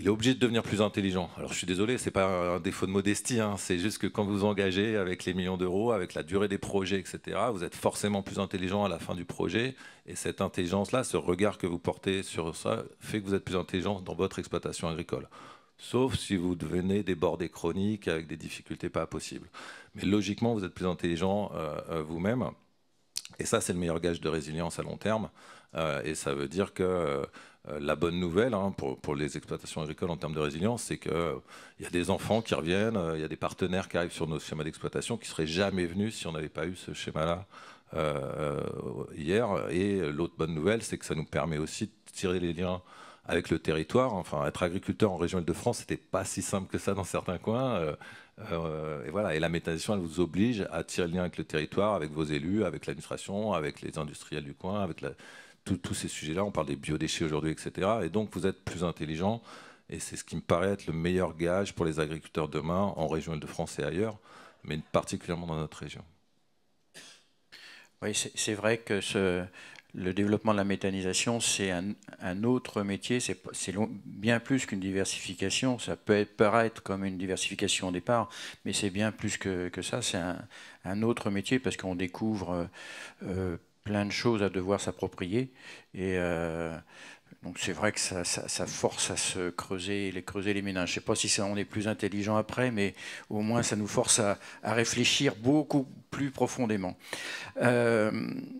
il est obligé de devenir plus intelligent. Alors je suis désolé, c'est pas un défaut de modestie, hein, c'est juste que quand vous vous engagez avec les millions d'euros, avec la durée des projets, et cetera, vous êtes forcément plus intelligent à la fin du projet. Et cette intelligence-là, ce regard que vous portez sur ça, fait que vous êtes plus intelligent dans votre exploitation agricole. Sauf si vous devenez débordé chronique avec des difficultés pas possibles. Mais logiquement, vous êtes plus intelligent euh, euh, vous-même. Et ça, c'est le meilleur gage de résilience à long terme. Euh, et ça veut dire que euh, la bonne nouvelle hein, pour, pour les exploitations agricoles en termes de résilience, c'est qu'il euh, y a des enfants qui reviennent, il euh, y a des partenaires qui arrivent sur nos schémas d'exploitation qui ne seraient jamais venus si on n'avait pas eu ce schéma-là euh, hier. Et l'autre bonne nouvelle, c'est que ça nous permet aussi de tirer les liens avec le territoire. Enfin, être agriculteur en région Île-de-France, c'était pas si simple que ça dans certains coins. Euh, euh, et voilà. Et la méthanisation, elle vous oblige à tirer le lien avec le territoire, avec vos élus, avec l'administration, avec les industriels du coin, avec la, tous ces sujets-là. On parle des biodéchets aujourd'hui, et cetera. Et donc, vous êtes plus intelligent. Et c'est ce qui me paraît être le meilleur gage pour les agriculteurs demain, en région Île-de-France et ailleurs, mais particulièrement dans notre région. Oui, c'est vrai que ce, le développement de la méthanisation, c'est un, un autre métier, c'est bien plus qu'une diversification. Ça peut être, paraître comme une diversification au départ, mais c'est bien plus que, que ça. C'est un, un autre métier parce qu'on découvre euh, plein de choses à devoir s'approprier. Et euh, donc c'est vrai que ça, ça, ça force à se creuser les, creuser les méninges. Je ne sais pas si ça, on est plus intelligent après, mais au moins ça nous force à, à réfléchir beaucoup plus profondément. Euh,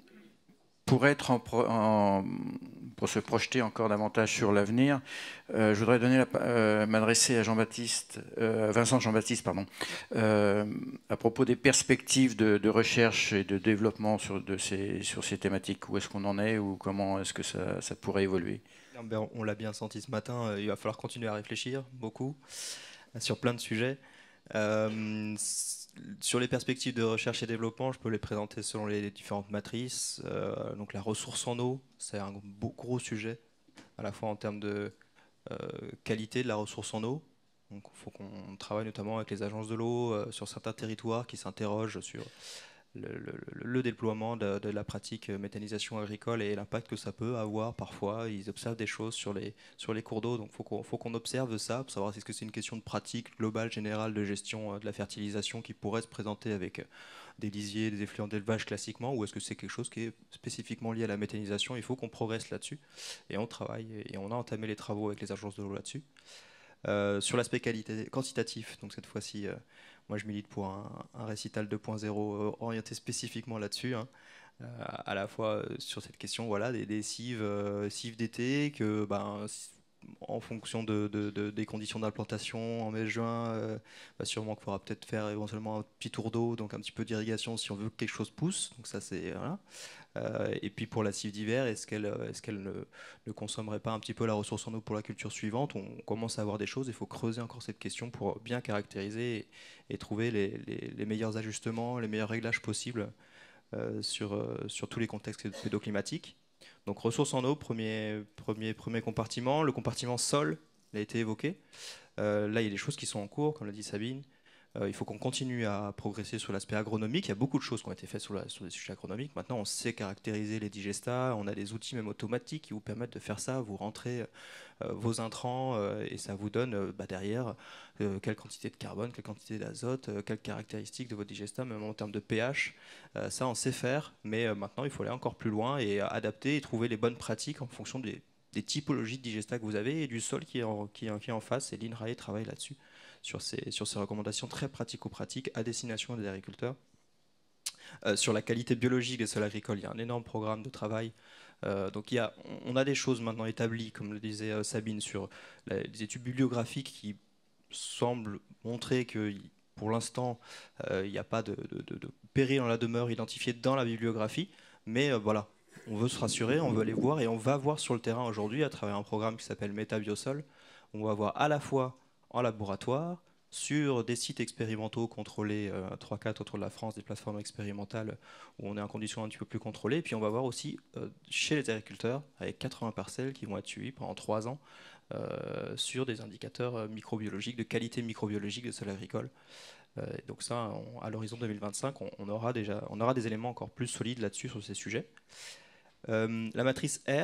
pour, être en, en, pour se projeter encore davantage sur l'avenir, euh, je voudrais donner euh, m'adresser à Jean-Baptiste, euh, Vincent Jean-Baptiste, pardon, euh, à propos des perspectives de, de recherche et de développement sur, de ces, sur ces thématiques. Où est-ce qu'on en est ou comment est-ce que ça, ça pourrait évoluer? On l'a bien senti ce matin, il va falloir continuer à réfléchir beaucoup sur plein de sujets. Euh, sur les perspectives de recherche et développement, je peux les présenter selon les différentes matrices. Euh, donc la ressource en eau, c'est un beau, gros sujet, à la fois en termes de euh, qualité de la ressource en eau. Donc il faut qu'on travaille notamment avec les agences de l'eau euh, sur certains territoires qui s'interrogent sur le, le, le déploiement de, de la pratique méthanisation agricole et l'impact que ça peut avoir parfois. Ils observent des choses sur les, sur les cours d'eau, donc il faut qu'on faut qu'on observe ça pour savoir si c'est une question de pratique globale, générale de gestion de la fertilisation qui pourrait se présenter avec des lisiers, des effluents d'élevage classiquement, ou est-ce que c'est quelque chose qui est spécifiquement lié à la méthanisation? Il faut qu'on progresse là-dessus et on travaille et on a entamé les travaux avec les agences de l'eau là-dessus. Euh, sur l'aspect quantitatif, donc cette fois-ci, euh, moi je milite pour un, un récital deux point zéro euh, orienté spécifiquement là-dessus, hein, euh, à la fois euh, sur cette question voilà, des, des cives, euh, cives d'été, que ben, en fonction de, de, de, des conditions d'implantation en mai-juin, euh, bah, sûrement qu'il faudra peut-être faire éventuellement un petit tour d'eau, donc un petit peu d'irrigation si on veut que quelque chose pousse, donc ça c'est... Voilà. Euh, et puis pour la cive d'hiver, est-ce qu'elle est-ce qu'elle ne, ne consommerait pas un petit peu la ressource en eau pour la culture suivante? On commence à avoir des choses, il faut creuser encore cette question pour bien caractériser et, et trouver les, les, les meilleurs ajustements, les meilleurs réglages possibles euh, sur, euh, sur tous les contextes pédoclimatiques. Donc ressources en eau, premier, premier, premier compartiment. Le compartiment sol, il a été évoqué. Euh, là, il y a des choses qui sont en cours, comme l'a dit Sabine. Euh, il faut qu'on continue à progresser sur l'aspect agronomique. Il y a beaucoup de choses qui ont été faites sur, la, sur les sujets agronomiques. Maintenant, on sait caractériser les digestats. On a des outils même automatiques qui vous permettent de faire ça. Vous rentrez euh, vos intrants euh, et ça vous donne euh, bah, derrière euh, quelle quantité de carbone, quelle quantité d'azote, euh, quelles caractéristiques de votre digestat, même en termes de pH. Euh, ça, on sait faire. Mais euh, maintenant, il faut aller encore plus loin et euh, adapter et trouver les bonnes pratiques en fonction des, des typologies de digestats que vous avez et du sol qui est en, qui est, qui est en face. Et l'INRAE travaille là-dessus. Sur ces, sur ces recommandations très pratico-pratiques à destination des agriculteurs. Euh, sur la qualité biologique des sols agricoles, il y a un énorme programme de travail. Euh, donc il y a, on a des choses maintenant établies, comme le disait euh, Sabine, sur la, des études bibliographiques qui semblent montrer que pour l'instant, euh, il n'y a pas de, de, de, de péril en la demeure identifié dans la bibliographie. Mais euh, voilà, on veut se rassurer, on veut aller voir et on va voir sur le terrain aujourd'hui à travers un programme qui s'appelle MétaBiosol. On va voir à la fois en laboratoire, sur des sites expérimentaux contrôlés, euh, trois quatre autour de la France, des plateformes expérimentales où on est en conditions un petit peu plus contrôlées. Et puis on va voir aussi euh, chez les agriculteurs, avec quatre-vingts parcelles qui vont être suivies pendant trois ans euh, sur des indicateurs microbiologiques, de qualité microbiologique de sol agricole. Euh, donc ça, on, à l'horizon deux mille vingt-cinq, on, on, aura déjà, on aura des éléments encore plus solides là-dessus sur ces sujets. Euh, la matrice R,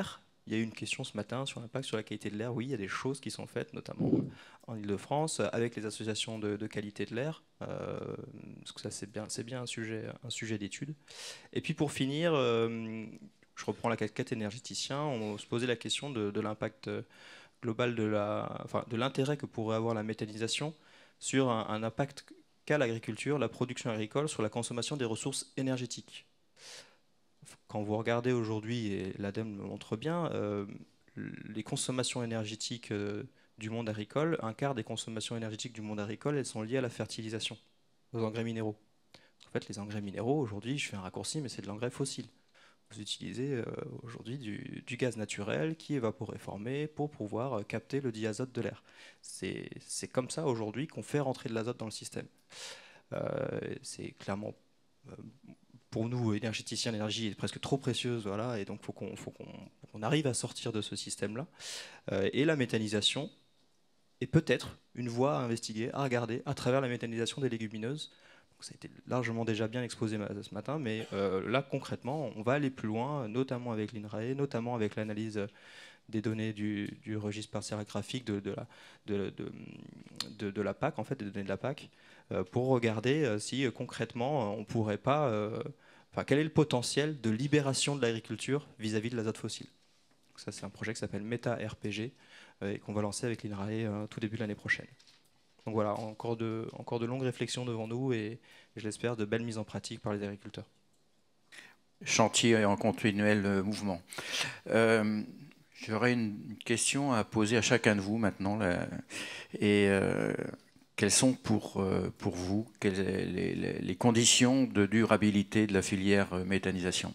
Il y a eu une question ce matin sur l'impact sur la qualité de l'air. Oui, il y a des choses qui sont faites, notamment en Ile-de-France, avec les associations de, de qualité de l'air. Euh, parce que ça, c'est bien, c'est bien un sujet, un sujet d'étude. Et puis pour finir, euh, je reprends la casquette énergéticien. On se posait la question de, de l'impact global de la, enfin, de l'intérêt que pourrait avoir la méthanisation sur un, un impact qu'a l'agriculture, la production agricole, sur la consommation des ressources énergétiques. Quand vous regardez aujourd'hui, et l'ADEME le montre bien, euh, les consommations énergétiques euh, du monde agricole, un quart des consommations énergétiques du monde agricole, elles sont liées à la fertilisation, aux engrais minéraux. En fait, les engrais minéraux, aujourd'hui, je fais un raccourci, mais c'est de l'engrais fossile. Vous utilisez euh, aujourd'hui du, du gaz naturel qui est évaporéformé pour pouvoir euh, capter le diazote de l'air. C'est comme ça aujourd'hui qu'on fait rentrer de l'azote dans le système. Euh, c'est clairement... Euh, pour nous, énergéticiens, l'énergie est presque trop précieuse, voilà, et donc il faut qu'on faut qu'on qu'on arrive à sortir de ce système-là. Euh, et la méthanisation est peut-être une voie à investiguer, à regarder, à travers la méthanisation des légumineuses. Donc, ça a été largement déjà bien exposé ce matin, mais euh, là, concrètement, on va aller plus loin, notamment avec l'INRAE, notamment avec l'analyse des données du, du registre parcellographique de, de, la, de, de, de, de la P A C, en fait, des données de la P A C, euh, pour regarder euh, si euh, concrètement on ne pourrait pas... Euh, enfin, quel est le potentiel de libération de l'agriculture vis-à-vis de l'azote fossile. Donc ça, c'est un projet qui s'appelle META-R P G euh, et qu'on va lancer avec l'INRAE euh, tout début de l'année prochaine. Donc voilà, encore de, encore de longues réflexions devant nous et, et je l'espère, de belles mises en pratique par les agriculteurs. Chantier en continuel euh, mouvement. Euh, J'aurais une question à poser à chacun de vous maintenant. Là, et euh, quelles sont pour, euh, pour vous quelles, les, les, les conditions de durabilité de la filière euh, méthanisation?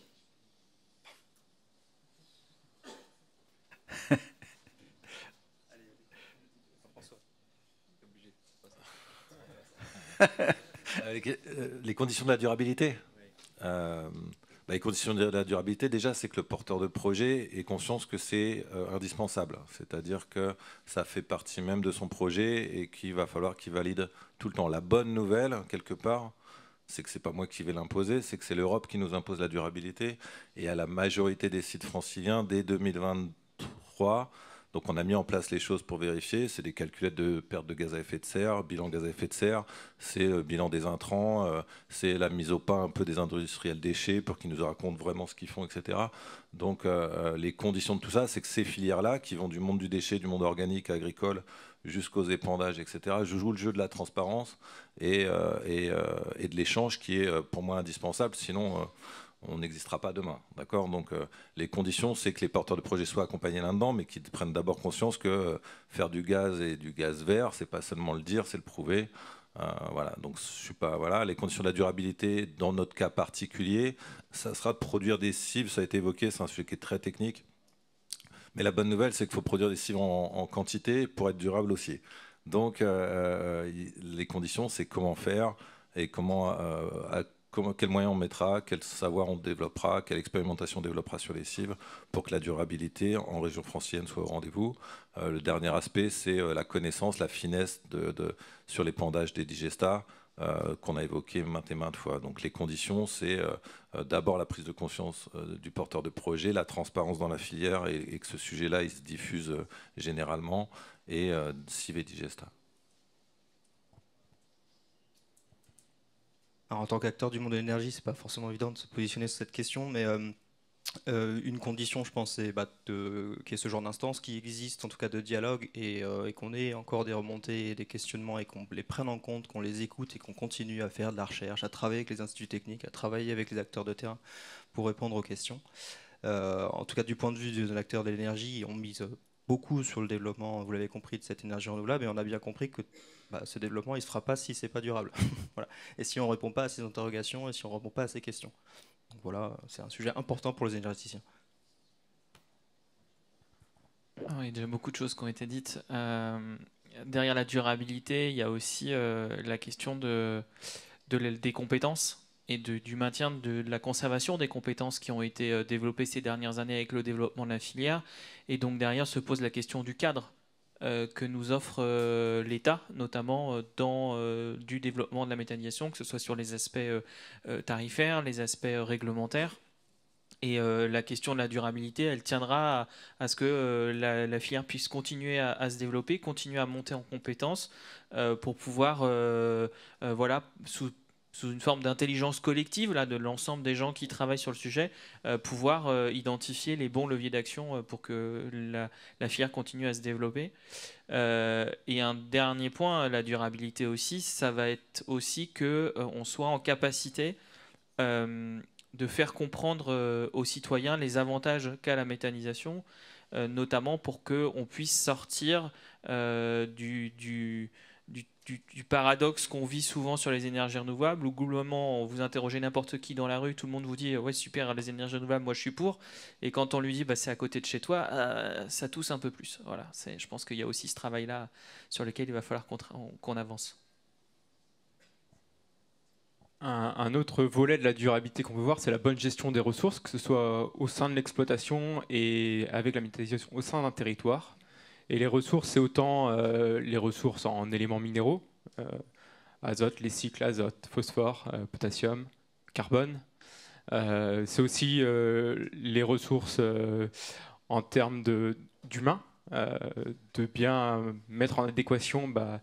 Les conditions de la durabilité. Euh, bah, les conditions de la durabilité, déjà, c'est que le porteur de projet ait conscience que c'est euh, indispensable. C'est-à-dire que ça fait partie même de son projet et qu'il va falloir qu'il valide tout le temps. La bonne nouvelle, quelque part, c'est que c'est pas moi qui vais l'imposer, c'est que c'est l'Europe qui nous impose la durabilité. Et à la majorité des sites franciliens, dès deux mille vingt-trois, donc on a mis en place les choses pour vérifier. C'est des calculettes de perte de gaz à effet de serre, bilan gaz à effet de serre, c'est le bilan des intrants, euh, c'est la mise au pas un peu des industriels déchets pour qu'ils nous racontent vraiment ce qu'ils font, et cetera. Donc euh, les conditions de tout ça, c'est que ces filières-là, qui vont du monde du déchet, du monde organique, agricole, jusqu'aux épandages, et cetera, je joue le jeu de la transparence et, euh, et, euh, et de l'échange qui est pour moi indispensable. Sinon... Euh, on n'existera pas demain, d'accord? Donc euh, les conditions, c'est que les porteurs de projets soient accompagnés là-dedans, mais qu'ils prennent d'abord conscience que euh, faire du gaz et du gaz vert, c'est pas seulement le dire, c'est le prouver. Euh, voilà. Donc je suis pas, voilà, les conditions de la durabilité, dans notre cas particulier, ça sera de produire des cibles. Ça a été évoqué, c'est un sujet qui est très technique. Mais la bonne nouvelle, c'est qu'il faut produire des cibles en, en quantité pour être durable aussi. Donc euh, les conditions, c'est comment faire et comment euh, à, Comment, quels moyens on mettra, quel savoir on développera, quelle expérimentation on développera sur les cibles pour que la durabilité en région francilienne soit au rendez-vous. Euh, le dernier aspect, c'est euh, la connaissance, la finesse de, de, sur l'épandage des digestats euh, qu'on a évoqué maintes et maintes fois. Donc les conditions, c'est euh, euh, d'abord la prise de conscience euh, du porteur de projet, la transparence dans la filière et, et que ce sujet-là, il se diffuse euh, généralement, et euh, cives et digestats. Alors, en tant qu'acteur du monde de l'énergie, c'est pas forcément évident de se positionner sur cette question, mais euh, euh, une condition, je pense, c'est bah, qu'il y ait ce genre d'instance qui existe, en tout cas de dialogue, et, euh, et qu'on ait encore des remontées et des questionnements, et qu'on les prenne en compte, qu'on les écoute, et qu'on continue à faire de la recherche, à travailler avec les instituts techniques, à travailler avec les acteurs de terrain pour répondre aux questions. Euh, en tout cas, du point de vue de l'acteur de l'énergie, on mise beaucoup sur le développement, vous l'avez compris, de cette énergie renouvelable, et on a bien compris que bah, ce développement, il ne se fera pas si ce n'est pas durable. Voilà. Et si on ne répond pas à ces interrogations, et si on ne répond pas à ces questions. Donc voilà, c'est un sujet important pour les énergéticiens. Ah, il y a déjà beaucoup de choses qui ont été dites. Euh, derrière la durabilité, il y a aussi euh, la question de, de, des compétences et de, du maintien de, de la conservation des compétences qui ont été euh, développées ces dernières années avec le développement de la filière. Et donc derrière se pose la question du cadre euh, que nous offre euh, l'État, notamment euh, dans euh, du développement de la méthanisation, que ce soit sur les aspects euh, tarifaires, les aspects euh, réglementaires. Et euh, la question de la durabilité, elle tiendra à, à ce que euh, la, la filière puisse continuer à, à se développer, continuer à monter en compétences euh, pour pouvoir, euh, euh, voilà, sous, sous une forme d'intelligence collective là, de l'ensemble des gens qui travaillent sur le sujet, euh, pouvoir euh, identifier les bons leviers d'action euh, pour que la, la filière continue à se développer. Euh, et un dernier point, la durabilité aussi, ça va être aussi qu'on euh, soit en capacité euh, de faire comprendre euh, aux citoyens les avantages qu'a la méthanisation, euh, notamment pour qu'on puisse sortir euh, du, du, du, du, du paradoxe qu'on vit souvent sur les énergies renouvelables, où globalement, vous interrogez n'importe qui dans la rue, tout le monde vous dit « ouais, super, les énergies renouvelables, moi je suis pour », et quand on lui dit bah, « c'est à côté de chez toi euh, », ça tousse un peu plus. Voilà, je pense qu'il y a aussi ce travail-là sur lequel il va falloir qu'on, qu'on avance. Un, un autre volet de la durabilité qu'on peut voir, c'est la bonne gestion des ressources, que ce soit au sein de l'exploitation et avec la méthanisation au sein d'un territoire. Et les ressources, c'est autant euh, les ressources en éléments minéraux, euh, azote, les cycles azote, phosphore, euh, potassium, carbone. Euh, c'est aussi euh, les ressources euh, en termes de, d'humains, euh, de bien mettre en adéquation bah,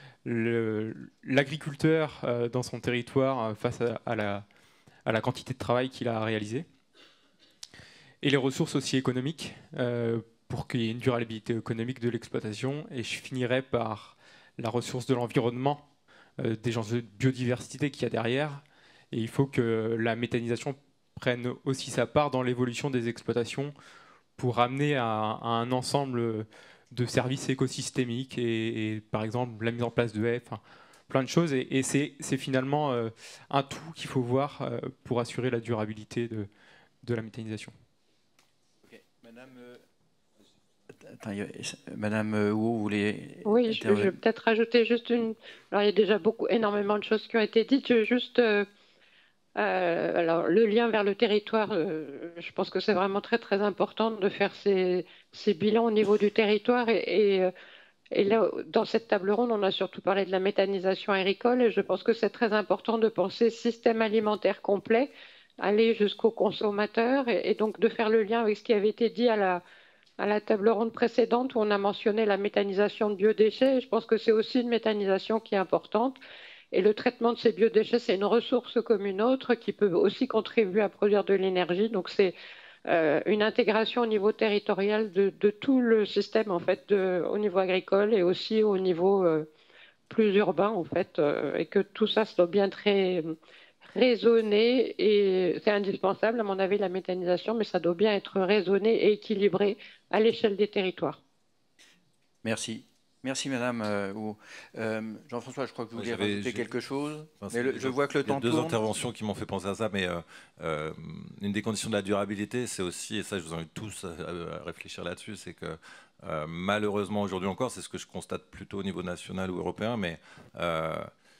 l'agriculteur euh, dans son territoire euh, face à, à, la, à la quantité de travail qu'il a à réaliser. Et les ressources aussi économiques, euh, pour qu'il y ait une durabilité économique de l'exploitation. Et je finirai par la ressource de l'environnement, euh, des gens de biodiversité qu'il y a derrière. Et il faut que la méthanisation prenne aussi sa part dans l'évolution des exploitations pour amener à, à un ensemble de services écosystémiques et, et par exemple la mise en place de haies, enfin, plein de choses. Et, et c'est, c'est finalement euh, un tout qu'il faut voir euh, pour assurer la durabilité de, de la méthanisation. Okay. Madame, euh, attends, Madame euh, Wu, vous voulez... Oui, je, je vais peut-être rajouter juste une... Alors, il y a déjà beaucoup, énormément de choses qui ont été dites. Je, juste, euh, euh, alors, le lien vers le territoire, euh, je pense que c'est vraiment très, très important de faire ces, ces bilans au niveau du territoire. Et, et, et là, dans cette table ronde, on a surtout parlé de la méthanisation agricole. Et je pense que c'est très important de penser système alimentaire complet, aller jusqu'au consommateur, et, et donc de faire le lien avec ce qui avait été dit à la... à la table ronde précédente où on a mentionné la méthanisation de biodéchets. Je pense que c'est aussi une méthanisation qui est importante. Et le traitement de ces biodéchets, c'est une ressource comme une autre qui peut aussi contribuer à produire de l'énergie. Donc c'est euh, une intégration au niveau territorial de, de tout le système, en fait, de, au niveau agricole et aussi au niveau euh, plus urbain, en fait. Euh, et que tout ça, ça doit bien très raisonné, et c'est indispensable à mon avis la méthanisation, mais ça doit bien être raisonné et équilibré à l'échelle des territoires. Merci. Merci Madame. Euh, euh, Jean-François, je crois que vous vouliez rajouter quelque chose. Enfin, mais le, je vois que le temps tourne. Il y a deux interventions qui m'ont fait penser à ça, mais euh, euh, une des conditions de la durabilité, c'est aussi, et ça je vous invite tous à, à réfléchir là-dessus, c'est que euh, malheureusement aujourd'hui encore, c'est ce que je constate plutôt au niveau national ou européen, mais euh,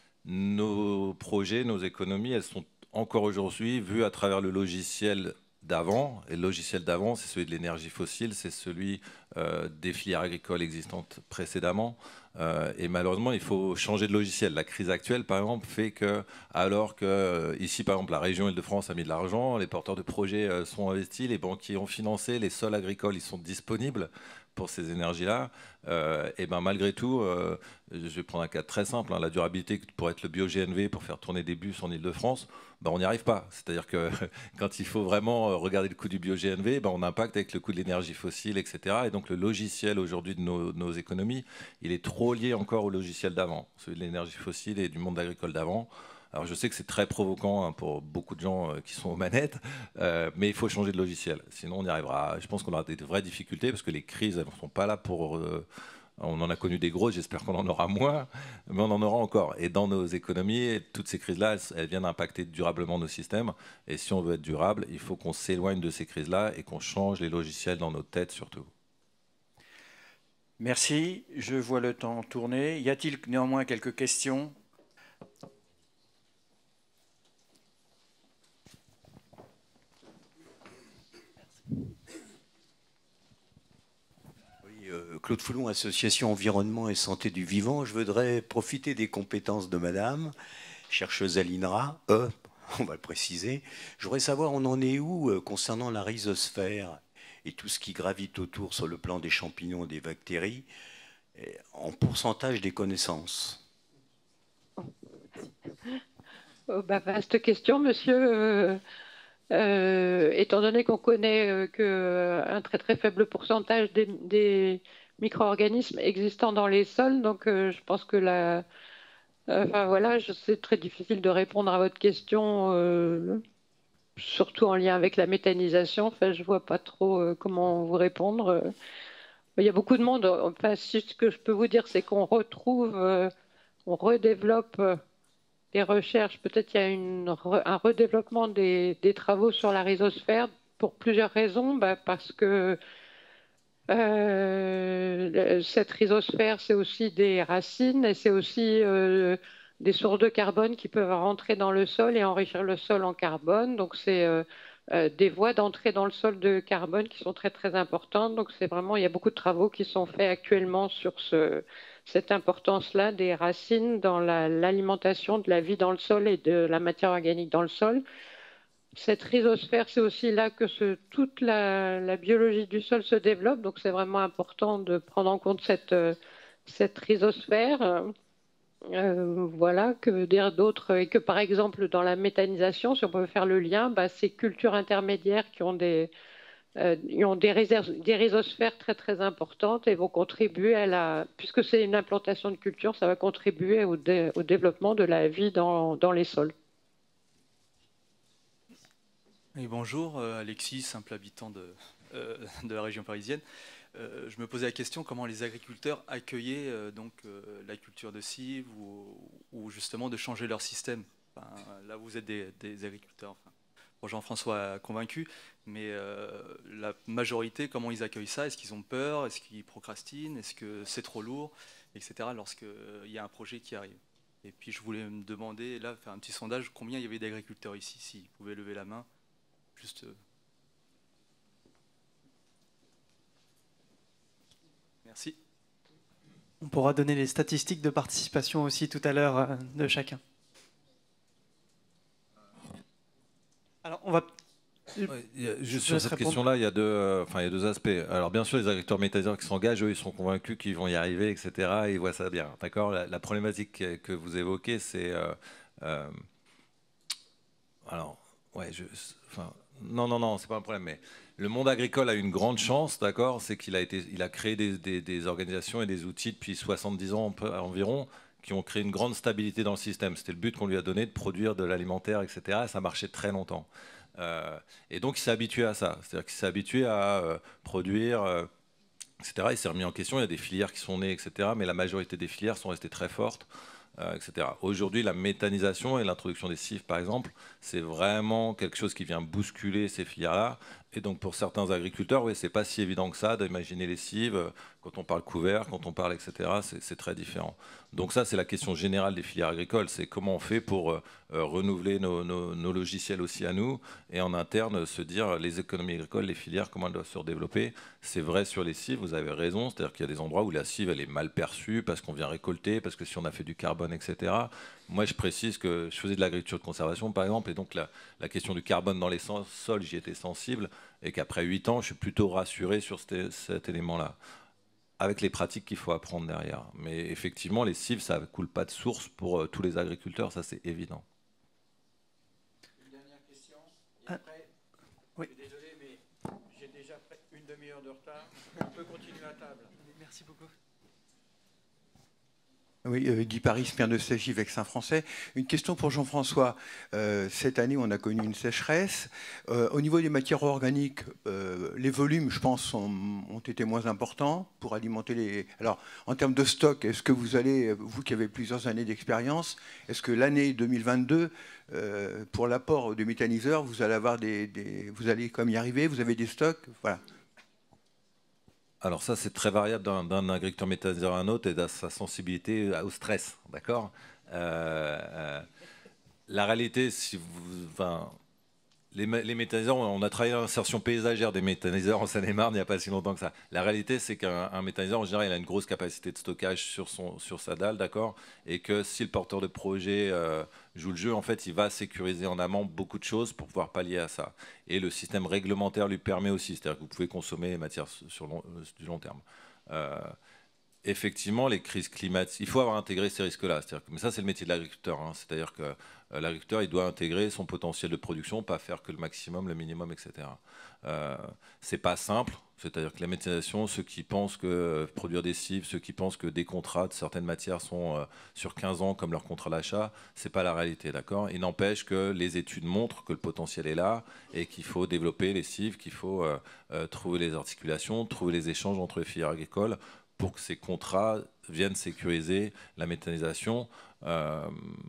nos projets, nos économies, elles sont encore aujourd'hui vues à travers le logiciel d'avant. Et le logiciel d'avant, c'est celui de l'énergie fossile, c'est celui euh, des filières agricoles existantes précédemment. Euh, et malheureusement, il faut changer de logiciel. La crise actuelle, par exemple, fait que, alors que euh, ici, par exemple, la région Île-de-France a mis de l'argent, les porteurs de projets euh, sont investis, les banquiers ont financé, les sols agricoles, ils sont disponibles pour ces énergies-là, euh, et ben malgré tout, euh, je vais prendre un cas très simple, hein, la durabilité pour être le bio-G N V pour faire tourner des bus en Île-de-France, ben on n'y arrive pas. C'est-à-dire que quand il faut vraiment regarder le coût du bio-G N V, ben on impacte avec le coût de l'énergie fossile, et cetera. Et donc le logiciel aujourd'hui de nos, nos économies, il est trop lié encore au logiciel d'avant, celui de l'énergie fossile et du monde agricole d'avant. Alors je sais que c'est très provoquant hein, pour beaucoup de gens euh, qui sont aux manettes, euh, mais il faut changer de logiciel, sinon on y arrivera. Je pense qu'on aura des vraies difficultés parce que les crises, elles ne sont pas là pour... Euh, on en a connu des grosses, j'espère qu'on en aura moins, mais on en aura encore. Et dans nos économies, toutes ces crises-là, elles, elles viennent impacter durablement nos systèmes. Et si on veut être durable, il faut qu'on s'éloigne de ces crises-là et qu'on change les logiciels dans nos têtes surtout. Merci, je vois le temps tourner. Y a-t-il néanmoins quelques questions ? Claude Foulon, Association Environnement et Santé du Vivant. Je voudrais profiter des compétences de Madame, chercheuse à l'INRA, euh, on va le préciser. Je voudrais savoir, on en est où euh, concernant la rhizosphère et tout ce qui gravite autour sur le plan des champignons, des bactéries, en pourcentage des connaissances? Oh, bah, vaste question, monsieur. Euh, euh, étant donné qu'on connaît euh, qu'un très très faible pourcentage des, des micro-organismes existants dans les sols, donc euh, je pense que la, euh, enfin voilà, c'est très difficile de répondre à votre question, euh, surtout en lien avec la méthanisation. Enfin, je vois pas trop euh, comment vous répondre. Il y a beaucoup de monde. Enfin, si ce que je peux vous dire, c'est qu'on retrouve, euh, on redéveloppe. euh, des recherches, peut-être il y a une, un redéveloppement des, des travaux sur la rhizosphère pour plusieurs raisons. Bah parce que euh, cette rhizosphère, c'est aussi des racines et c'est aussi euh, des sources de carbone qui peuvent rentrer dans le sol et enrichir le sol en carbone. Donc c'est euh, euh, des voies d'entrée dans le sol de carbone qui sont très très importantes. Donc c'est vraiment, il y a beaucoup de travaux qui sont faits actuellement sur ce, cette importance-là des racines dans l'alimentation la, de la vie dans le sol et de la matière organique dans le sol. Cette rhizosphère, c'est aussi là que ce, toute la, la biologie du sol se développe. Donc c'est vraiment important de prendre en compte cette, cette rhizosphère. Euh, voilà, que dire d'autre, et que par exemple dans la méthanisation, si on peut faire le lien, bah, ces cultures intermédiaires qui ont des, euh, ils ont des, réserves, des rhizosphères très très importantes et vont contribuer à la, puisque c'est une implantation de culture, ça va contribuer au, dé, au développement de la vie dans, dans les sols. Et bonjour, euh, Alexis, simple habitant de, euh, de la région parisienne. Euh, je me posais la question comment les agriculteurs accueillaient euh, donc, euh, la culture de cives ou, ou justement de changer leur système. Enfin, là, vous êtes des, des agriculteurs. Enfin, bon, Jean-François a convaincu, mais euh, la majorité, comment ils accueillent ça? Est-ce qu'ils ont peur? Est-ce qu'ils procrastinent? Est-ce que c'est trop lourd, et cetera lorsqu'il y a un projet qui arrive? Et puis je voulais me demander, là, faire un petit sondage, combien il y avait d'agriculteurs ici, s'ils pouvaient lever la main. Juste... Euh... Merci. On pourra donner les statistiques de participation aussi tout à l'heure euh, de chacun. Alors, on va... Ouais, juste sur cette question-là, il y a deux, euh, enfin, il y a deux aspects. Alors, bien sûr, les agriculteurs méthaniseurs qui s'engagent, eux, ils sont convaincus qu'ils vont y arriver, et cetera. Et ils voient ça bien. D'accord. La, la problématique que, que vous évoquez, c'est, euh, euh, alors, ouais, je, enfin, non, non, non, c'est pas un problème. Mais le monde agricole a une grande chance, d'accord, c'est qu'il a été, il a créé des, des, des organisations et des outils depuis soixante-dix ans environ, qui ont créé une grande stabilité dans le système. C'était le but qu'on lui a donné de produire de l'alimentaire, et cetera. Et ça marchait très longtemps. Euh, et donc il s'est habitué à ça, c'est-à-dire qu'il s'est habitué à euh, produire, euh, et cetera. Il s'est remis en question, il y a des filières qui sont nées, et cetera. Mais la majorité des filières sont restées très fortes, euh, et cetera. Aujourd'hui, la méthanisation et l'introduction des cives, par exemple, c'est vraiment quelque chose qui vient bousculer ces filières-là. Et donc pour certains agriculteurs, oui, c'est pas si évident que ça d'imaginer les cives. Quand on parle couvert, quand on parle, et cetera, c'est très différent. Donc ça, c'est la question générale des filières agricoles. C'est comment on fait pour euh, renouveler nos, nos, nos logiciels aussi à nous et en interne se dire les économies agricoles, les filières, comment elles doivent se redévelopper. C'est vrai sur les cives, vous avez raison. C'est-à-dire qu'il y a des endroits où la cive, elle est mal perçue parce qu'on vient récolter, parce que si on a fait du carbone, et cetera. Moi, je précise que je faisais de l'agriculture de conservation, par exemple, et donc la, la question du carbone dans les sols, j'y étais sensible, et qu'après huit ans, je suis plutôt rassuré sur cet, cet élément-là, avec les pratiques qu'il faut apprendre derrière. Mais effectivement, les cives, ça ne coule pas de source pour euh, tous les agriculteurs, ça c'est évident. Une dernière question, et après, oui. Je suis désolé, mais j'ai déjà une demi-heure de retard. On peut continuer à table. Merci beaucoup. Oui, euh, Guy Paris, maire de Sagy, Vexin français. Une question pour Jean-François. Euh, cette année, on a connu une sécheresse. Euh, au niveau des matières organiques, euh, les volumes, je pense, sont, ont été moins importants pour alimenter les... Alors, en termes de stock, est-ce que vous allez, vous qui avez plusieurs années d'expérience, est-ce que l'année deux mille vingt-deux, euh, pour l'apport de méthaniseurs, vous allez avoir des, des... Vous allez comme y arriver, vous avez des stocks? Voilà. Alors ça, c'est très variable d'un agriculteur méthaniseur à un autre et de sa sensibilité au stress, d'accord. euh, euh, La réalité, si vous, enfin, Les, les méthaniseurs, on a travaillé l'insertion paysagère des méthaniseurs en Seine-et-Marne il n'y a pas si longtemps que ça. La réalité, c'est qu'un méthaniseur, en général, il a une grosse capacité de stockage sur, son, sur sa dalle, d'accord, et que si le porteur de projet euh, joue le jeu, en fait, il va sécuriser en amont beaucoup de choses pour pouvoir pallier à ça. Et le système réglementaire lui permet aussi, c'est-à-dire que vous pouvez consommer les matières sur long, du long terme. Euh, Effectivement, les crises climatiques, il faut avoir intégré ces risques-là. Mais ça, c'est le métier de l'agriculteur. Hein. C'est-à-dire que euh, l'agriculteur, il doit intégrer son potentiel de production, pas faire que le maximum, le minimum, et cetera. Euh, c'est pas simple. C'est-à-dire que la méthanisation, ceux qui pensent que euh, produire des cives, ceux qui pensent que des contrats de certaines matières sont euh, sur quinze ans comme leur contrat d'achat, c'est pas la réalité, d'accord. Il n'empêche que les études montrent que le potentiel est là et qu'il faut développer les cives, qu'il faut euh, euh, trouver les articulations, trouver les échanges entre les filières agricoles pour que ces contrats viennent sécuriser la méthanisation. Euh,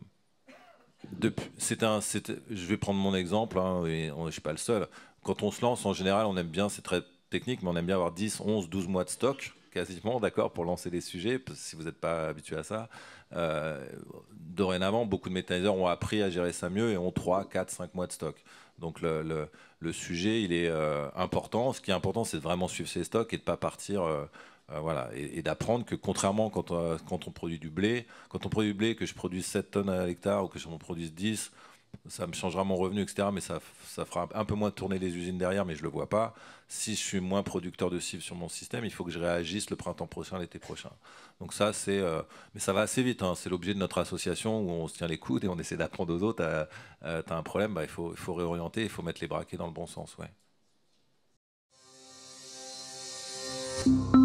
c'est un, c'est, je vais prendre mon exemple, hein, et on, je ne suis pas le seul. Quand on se lance, en général, on aime bien, c'est très technique, mais on aime bien avoir dix, onze, douze mois de stock, quasiment, d'accord, pour lancer des sujets, si vous n'êtes pas habitué à ça. Euh, dorénavant, beaucoup de méthaniseurs ont appris à gérer ça mieux et ont trois, quatre, cinq mois de stock. Donc le, le, le sujet, il est euh, important. Ce qui est important, c'est de vraiment suivre ses stocks et de ne pas partir... Euh, Euh, voilà, et, et d'apprendre que contrairement quand on, quand on produit du blé, quand on produit du blé, que je produise sept tonnes à l'hectare ou que je m'en produise dix, ça me changera mon revenu, et cetera. Mais ça, ça fera un peu moins tourner les usines derrière, mais je ne le vois pas. Si je suis moins producteur de cives sur mon système, il faut que je réagisse le printemps prochain, l'été prochain. Donc ça, c'est... Euh, mais ça va assez vite, hein. C'est l'objet de notre association où on se tient les coudes et on essaie d'apprendre aux autres. Euh, euh, tu as un problème, bah, il faut, il faut réorienter, il faut mettre les braquets dans le bon sens. Ouais.